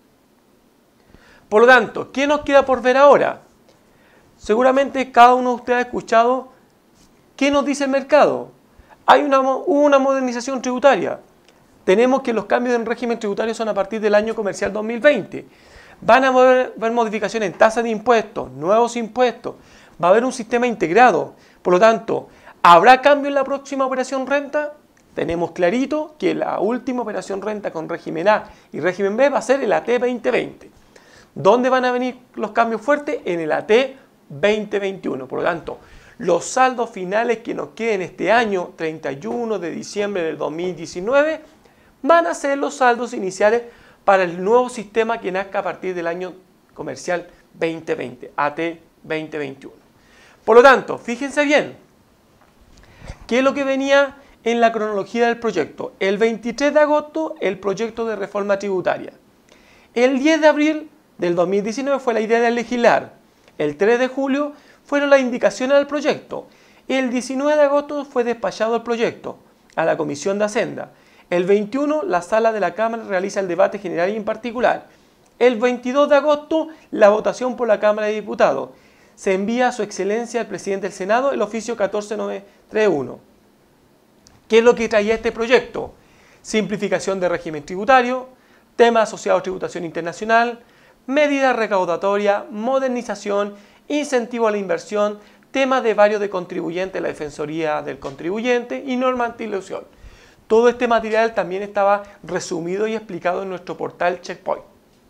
Por lo tanto, ¿qué nos queda por ver ahora? Seguramente cada uno de ustedes ha escuchado qué nos dice el mercado. Hubo una modernización tributaria. Tenemos que los cambios en régimen tributario son a partir del año comercial 2020. Van a haber modificaciones en tasas de impuestos, nuevos impuestos. Va a haber un sistema integrado. Por lo tanto, ¿habrá cambio en la próxima operación renta? Tenemos clarito que la última operación renta con régimen A y régimen B va a ser el AT 2020. ¿Dónde van a venir los cambios fuertes? En el AT 2021. Por lo tanto, los saldos finales que nos queden este año, 31 de diciembre del 2019, van a ser los saldos iniciales para el nuevo sistema que nazca a partir del año comercial 2020, AT 2021. Por lo tanto, fíjense bien, ¿qué es lo que venía en la cronología del proyecto? El 23 de agosto, el proyecto de reforma tributaria. El 10 de abril del 2019 fue la idea de legislar. El 3 de julio fueron las indicaciones del proyecto. El 19 de agosto fue despachado el proyecto a la Comisión de Hacienda. El 21, la sala de la Cámara realiza el debate general y en particular. El 22 de agosto, la votación por la Cámara de Diputados. Se envía a su excelencia al presidente del Senado el oficio 14931. ¿Qué es lo que traía este proyecto? Simplificación de régimen tributario, temas asociados a tributación internacional, medidas recaudatorias, modernización, incentivo a la inversión, temas de varios de contribuyentes, la Defensoría del Contribuyente y normatización. Todo este material también estaba resumido y explicado en nuestro portal Checkpoint.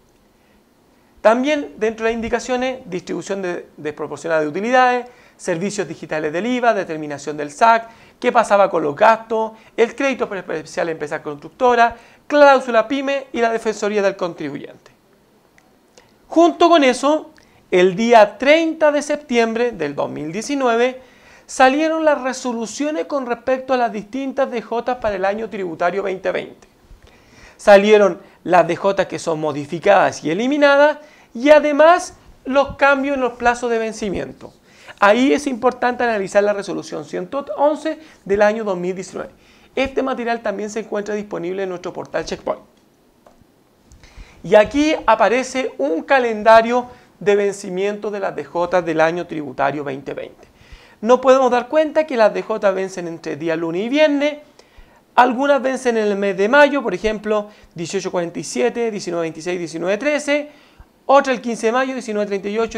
También dentro de las indicaciones, distribución desproporcionada de utilidades, servicios digitales del IVA, determinación del SAC, qué pasaba con los gastos, el crédito preferencial a empresas constructoras, cláusula PYME y la Defensoría del Contribuyente. Junto con eso, el día 30 de septiembre del 2019 salieron las resoluciones con respecto a las distintas DJs para el año tributario 2020. Salieron las DJs que son modificadas y eliminadas y además los cambios en los plazos de vencimiento. Ahí es importante analizar la resolución 111 del año 2019. Este material también se encuentra disponible en nuestro portal Checkpoint. Y aquí aparece un calendario de vencimiento de las DJs del año tributario 2020. Nos podemos dar cuenta que las DJs vencen entre día lunes y viernes. Algunas vencen en el mes de mayo, por ejemplo, 1847, 1926, 1913. Otra el 15 de mayo, 1938,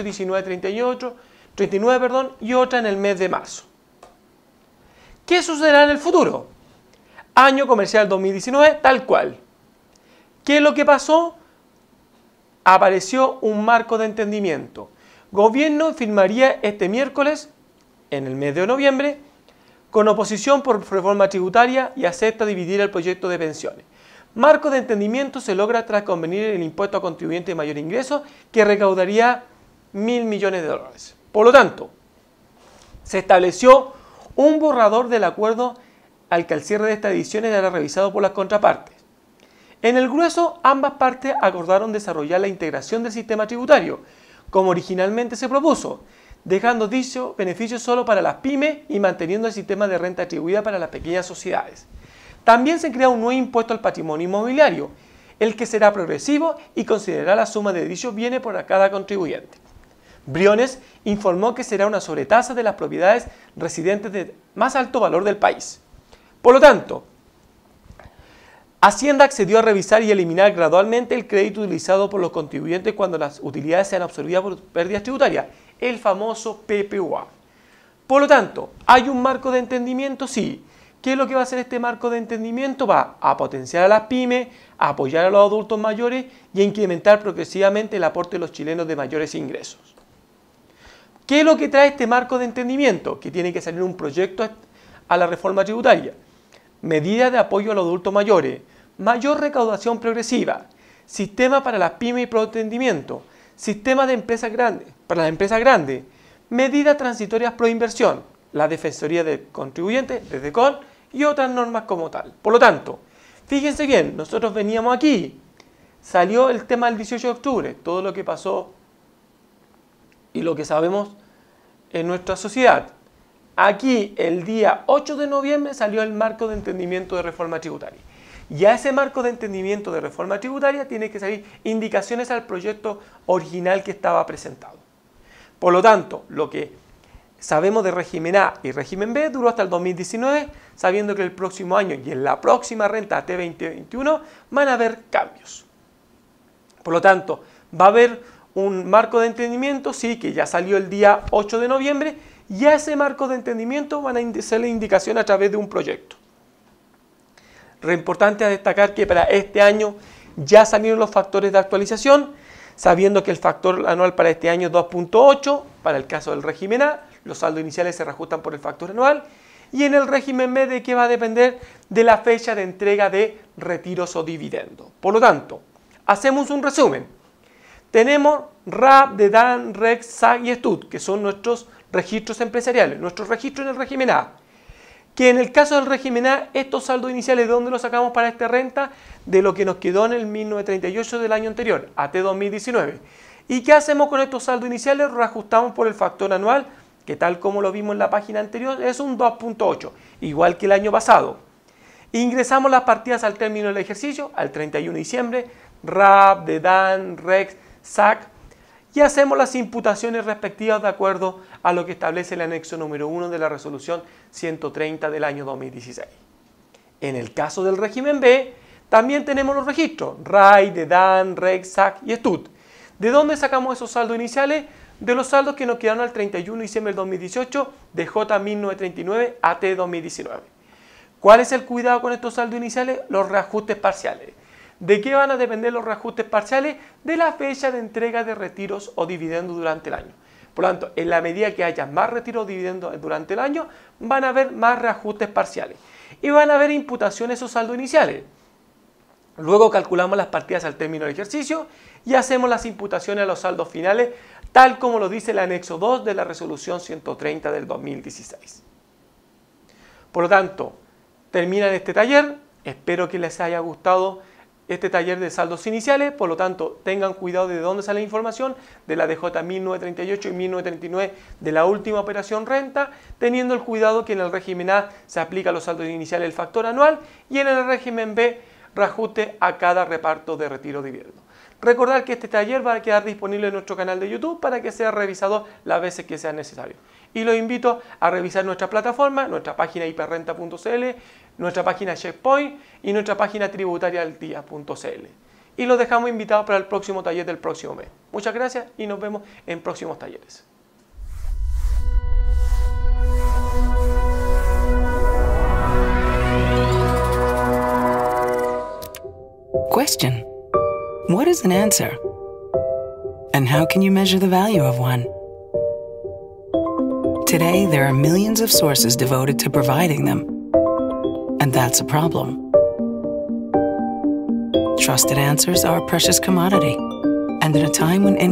39, y otra en el mes de marzo. ¿Qué sucederá en el futuro? Año comercial 2019, tal cual. ¿Qué es lo que pasó? Apareció un marco de entendimiento. Gobierno firmaría este miércoles, en el mes de noviembre, con oposición por reforma tributaria y acepta dividir el proyecto de pensiones. Marco de entendimiento se logra tras convenir el impuesto a contribuyente de mayor ingreso que recaudaría 1.000 millones de dólares. Por lo tanto, se estableció un borrador del acuerdo al que al cierre de esta edición era revisado por las contrapartes. En el grueso, ambas partes acordaron desarrollar la integración del sistema tributario, como originalmente se propuso, dejando dicho beneficio solo para las pymes y manteniendo el sistema de renta atribuida para las pequeñas sociedades. También se crea un nuevo impuesto al patrimonio inmobiliario, el que será progresivo y considerará la suma de dichos bienes por cada contribuyente. Briones informó que será una sobretasa de las propiedades residentes de más alto valor del país. Por lo tanto, Hacienda accedió a revisar y eliminar gradualmente el crédito utilizado por los contribuyentes cuando las utilidades sean absorbidas por pérdidas tributarias, el famoso PPUA. Por lo tanto, ¿hay un marco de entendimiento? Sí. ¿Qué es lo que va a hacer este marco de entendimiento? Va a potenciar a las pymes, a apoyar a los adultos mayores y a incrementar progresivamente el aporte de los chilenos de mayores ingresos. ¿Qué es lo que trae este marco de entendimiento? Que tiene que salir un proyecto a la reforma tributaria. Medidas de apoyo a los adultos mayores, mayor recaudación progresiva, sistema para las pymes y emprendimiento, Sistema de empresas grandes. Para las empresas grandes, medidas transitorias pro inversión, la Defensoría del Contribuyente, desde DECON, y otras normas como tal. Por lo tanto, fíjense bien, nosotros veníamos aquí, salió el tema del 18 de octubre, todo lo que pasó y lo que sabemos en nuestra sociedad. Aquí, el día 8 de noviembre, salió el marco de entendimiento de reforma tributaria. Y a ese marco de entendimiento de reforma tributaria tiene que salir indicaciones al proyecto original que estaba presentado. Por lo tanto, lo que sabemos de régimen A y régimen B duró hasta el 2019, sabiendo que el próximo año y en la próxima renta T2021 van a haber cambios. Por lo tanto, va a haber un marco de entendimiento, sí, que ya salió el día 8 de noviembre, y a ese marco de entendimiento van a hacerle indicación a través de un proyecto. Lo importante es destacar que para este año ya salieron los factores de actualización, sabiendo que el factor anual para este año es 2.8, para el caso del régimen A, los saldos iniciales se reajustan por el factor anual, y en el régimen B, ¿de qué va a depender? De la fecha de entrega de retiros o dividendos. Por lo tanto, hacemos un resumen. Tenemos RAP, DEDAN, REX, SAC y STUT, que son nuestros registros empresariales, nuestros registros en el régimen A. Que en el caso del régimen A, estos saldos iniciales, ¿de dónde los sacamos para esta renta? De lo que nos quedó en el 1938 del año anterior, AT 2019. ¿Y qué hacemos con estos saldos iniciales? Reajustamos por el factor anual, que tal como lo vimos en la página anterior, es un 2.8, igual que el año pasado. Ingresamos las partidas al término del ejercicio, al 31 de diciembre, RAP, DEDAN, REX, SAC, y hacemos las imputaciones respectivas de acuerdo a lo que establece el anexo número 1 de la resolución 130 del año 2016. En el caso del régimen B, también tenemos los registros RAI, DEDAN, REX, SAC y STUT. ¿De dónde sacamos esos saldos iniciales? De los saldos que nos quedaron al 31 de diciembre del 2018 de J 1939 AT 2019. ¿Cuál es el cuidado con estos saldos iniciales? Los reajustes parciales. ¿De qué van a depender los reajustes parciales? De la fecha de entrega de retiros o dividendos durante el año. Por lo tanto, en la medida que haya más retiros o dividendos durante el año, van a haber más reajustes parciales. Y van a haber imputaciones o saldos iniciales. Luego calculamos las partidas al término del ejercicio y hacemos las imputaciones a los saldos finales, tal como lo dice el anexo 2 de la resolución 130 del 2016. Por lo tanto, terminan este taller. Espero que les haya gustado este taller de saldos iniciales. Por lo tanto, tengan cuidado de dónde sale la información, de la DJ 1938 y 1939 de la última operación renta, teniendo el cuidado que en el régimen A se aplica los saldos iniciales del factor anual y en el régimen B reajuste a cada reparto de retiro dividendo. Recordar que este taller va a quedar disponible en nuestro canal de YouTube para que sea revisado las veces que sea necesario. Y los invito a revisar nuestra plataforma, nuestra página hiperrenta.cl, nuestra página Checkpoint y nuestra página tributariaaldia.cl. Y los dejamos invitados para el próximo taller del próximo mes. Muchas gracias y nos vemos en próximos talleres. Question: what is an answer? And how can you measure the value of one? Today, there are millions of sources devoted to providing them. And that's a problem. Trusted answers are a precious commodity. And at a time when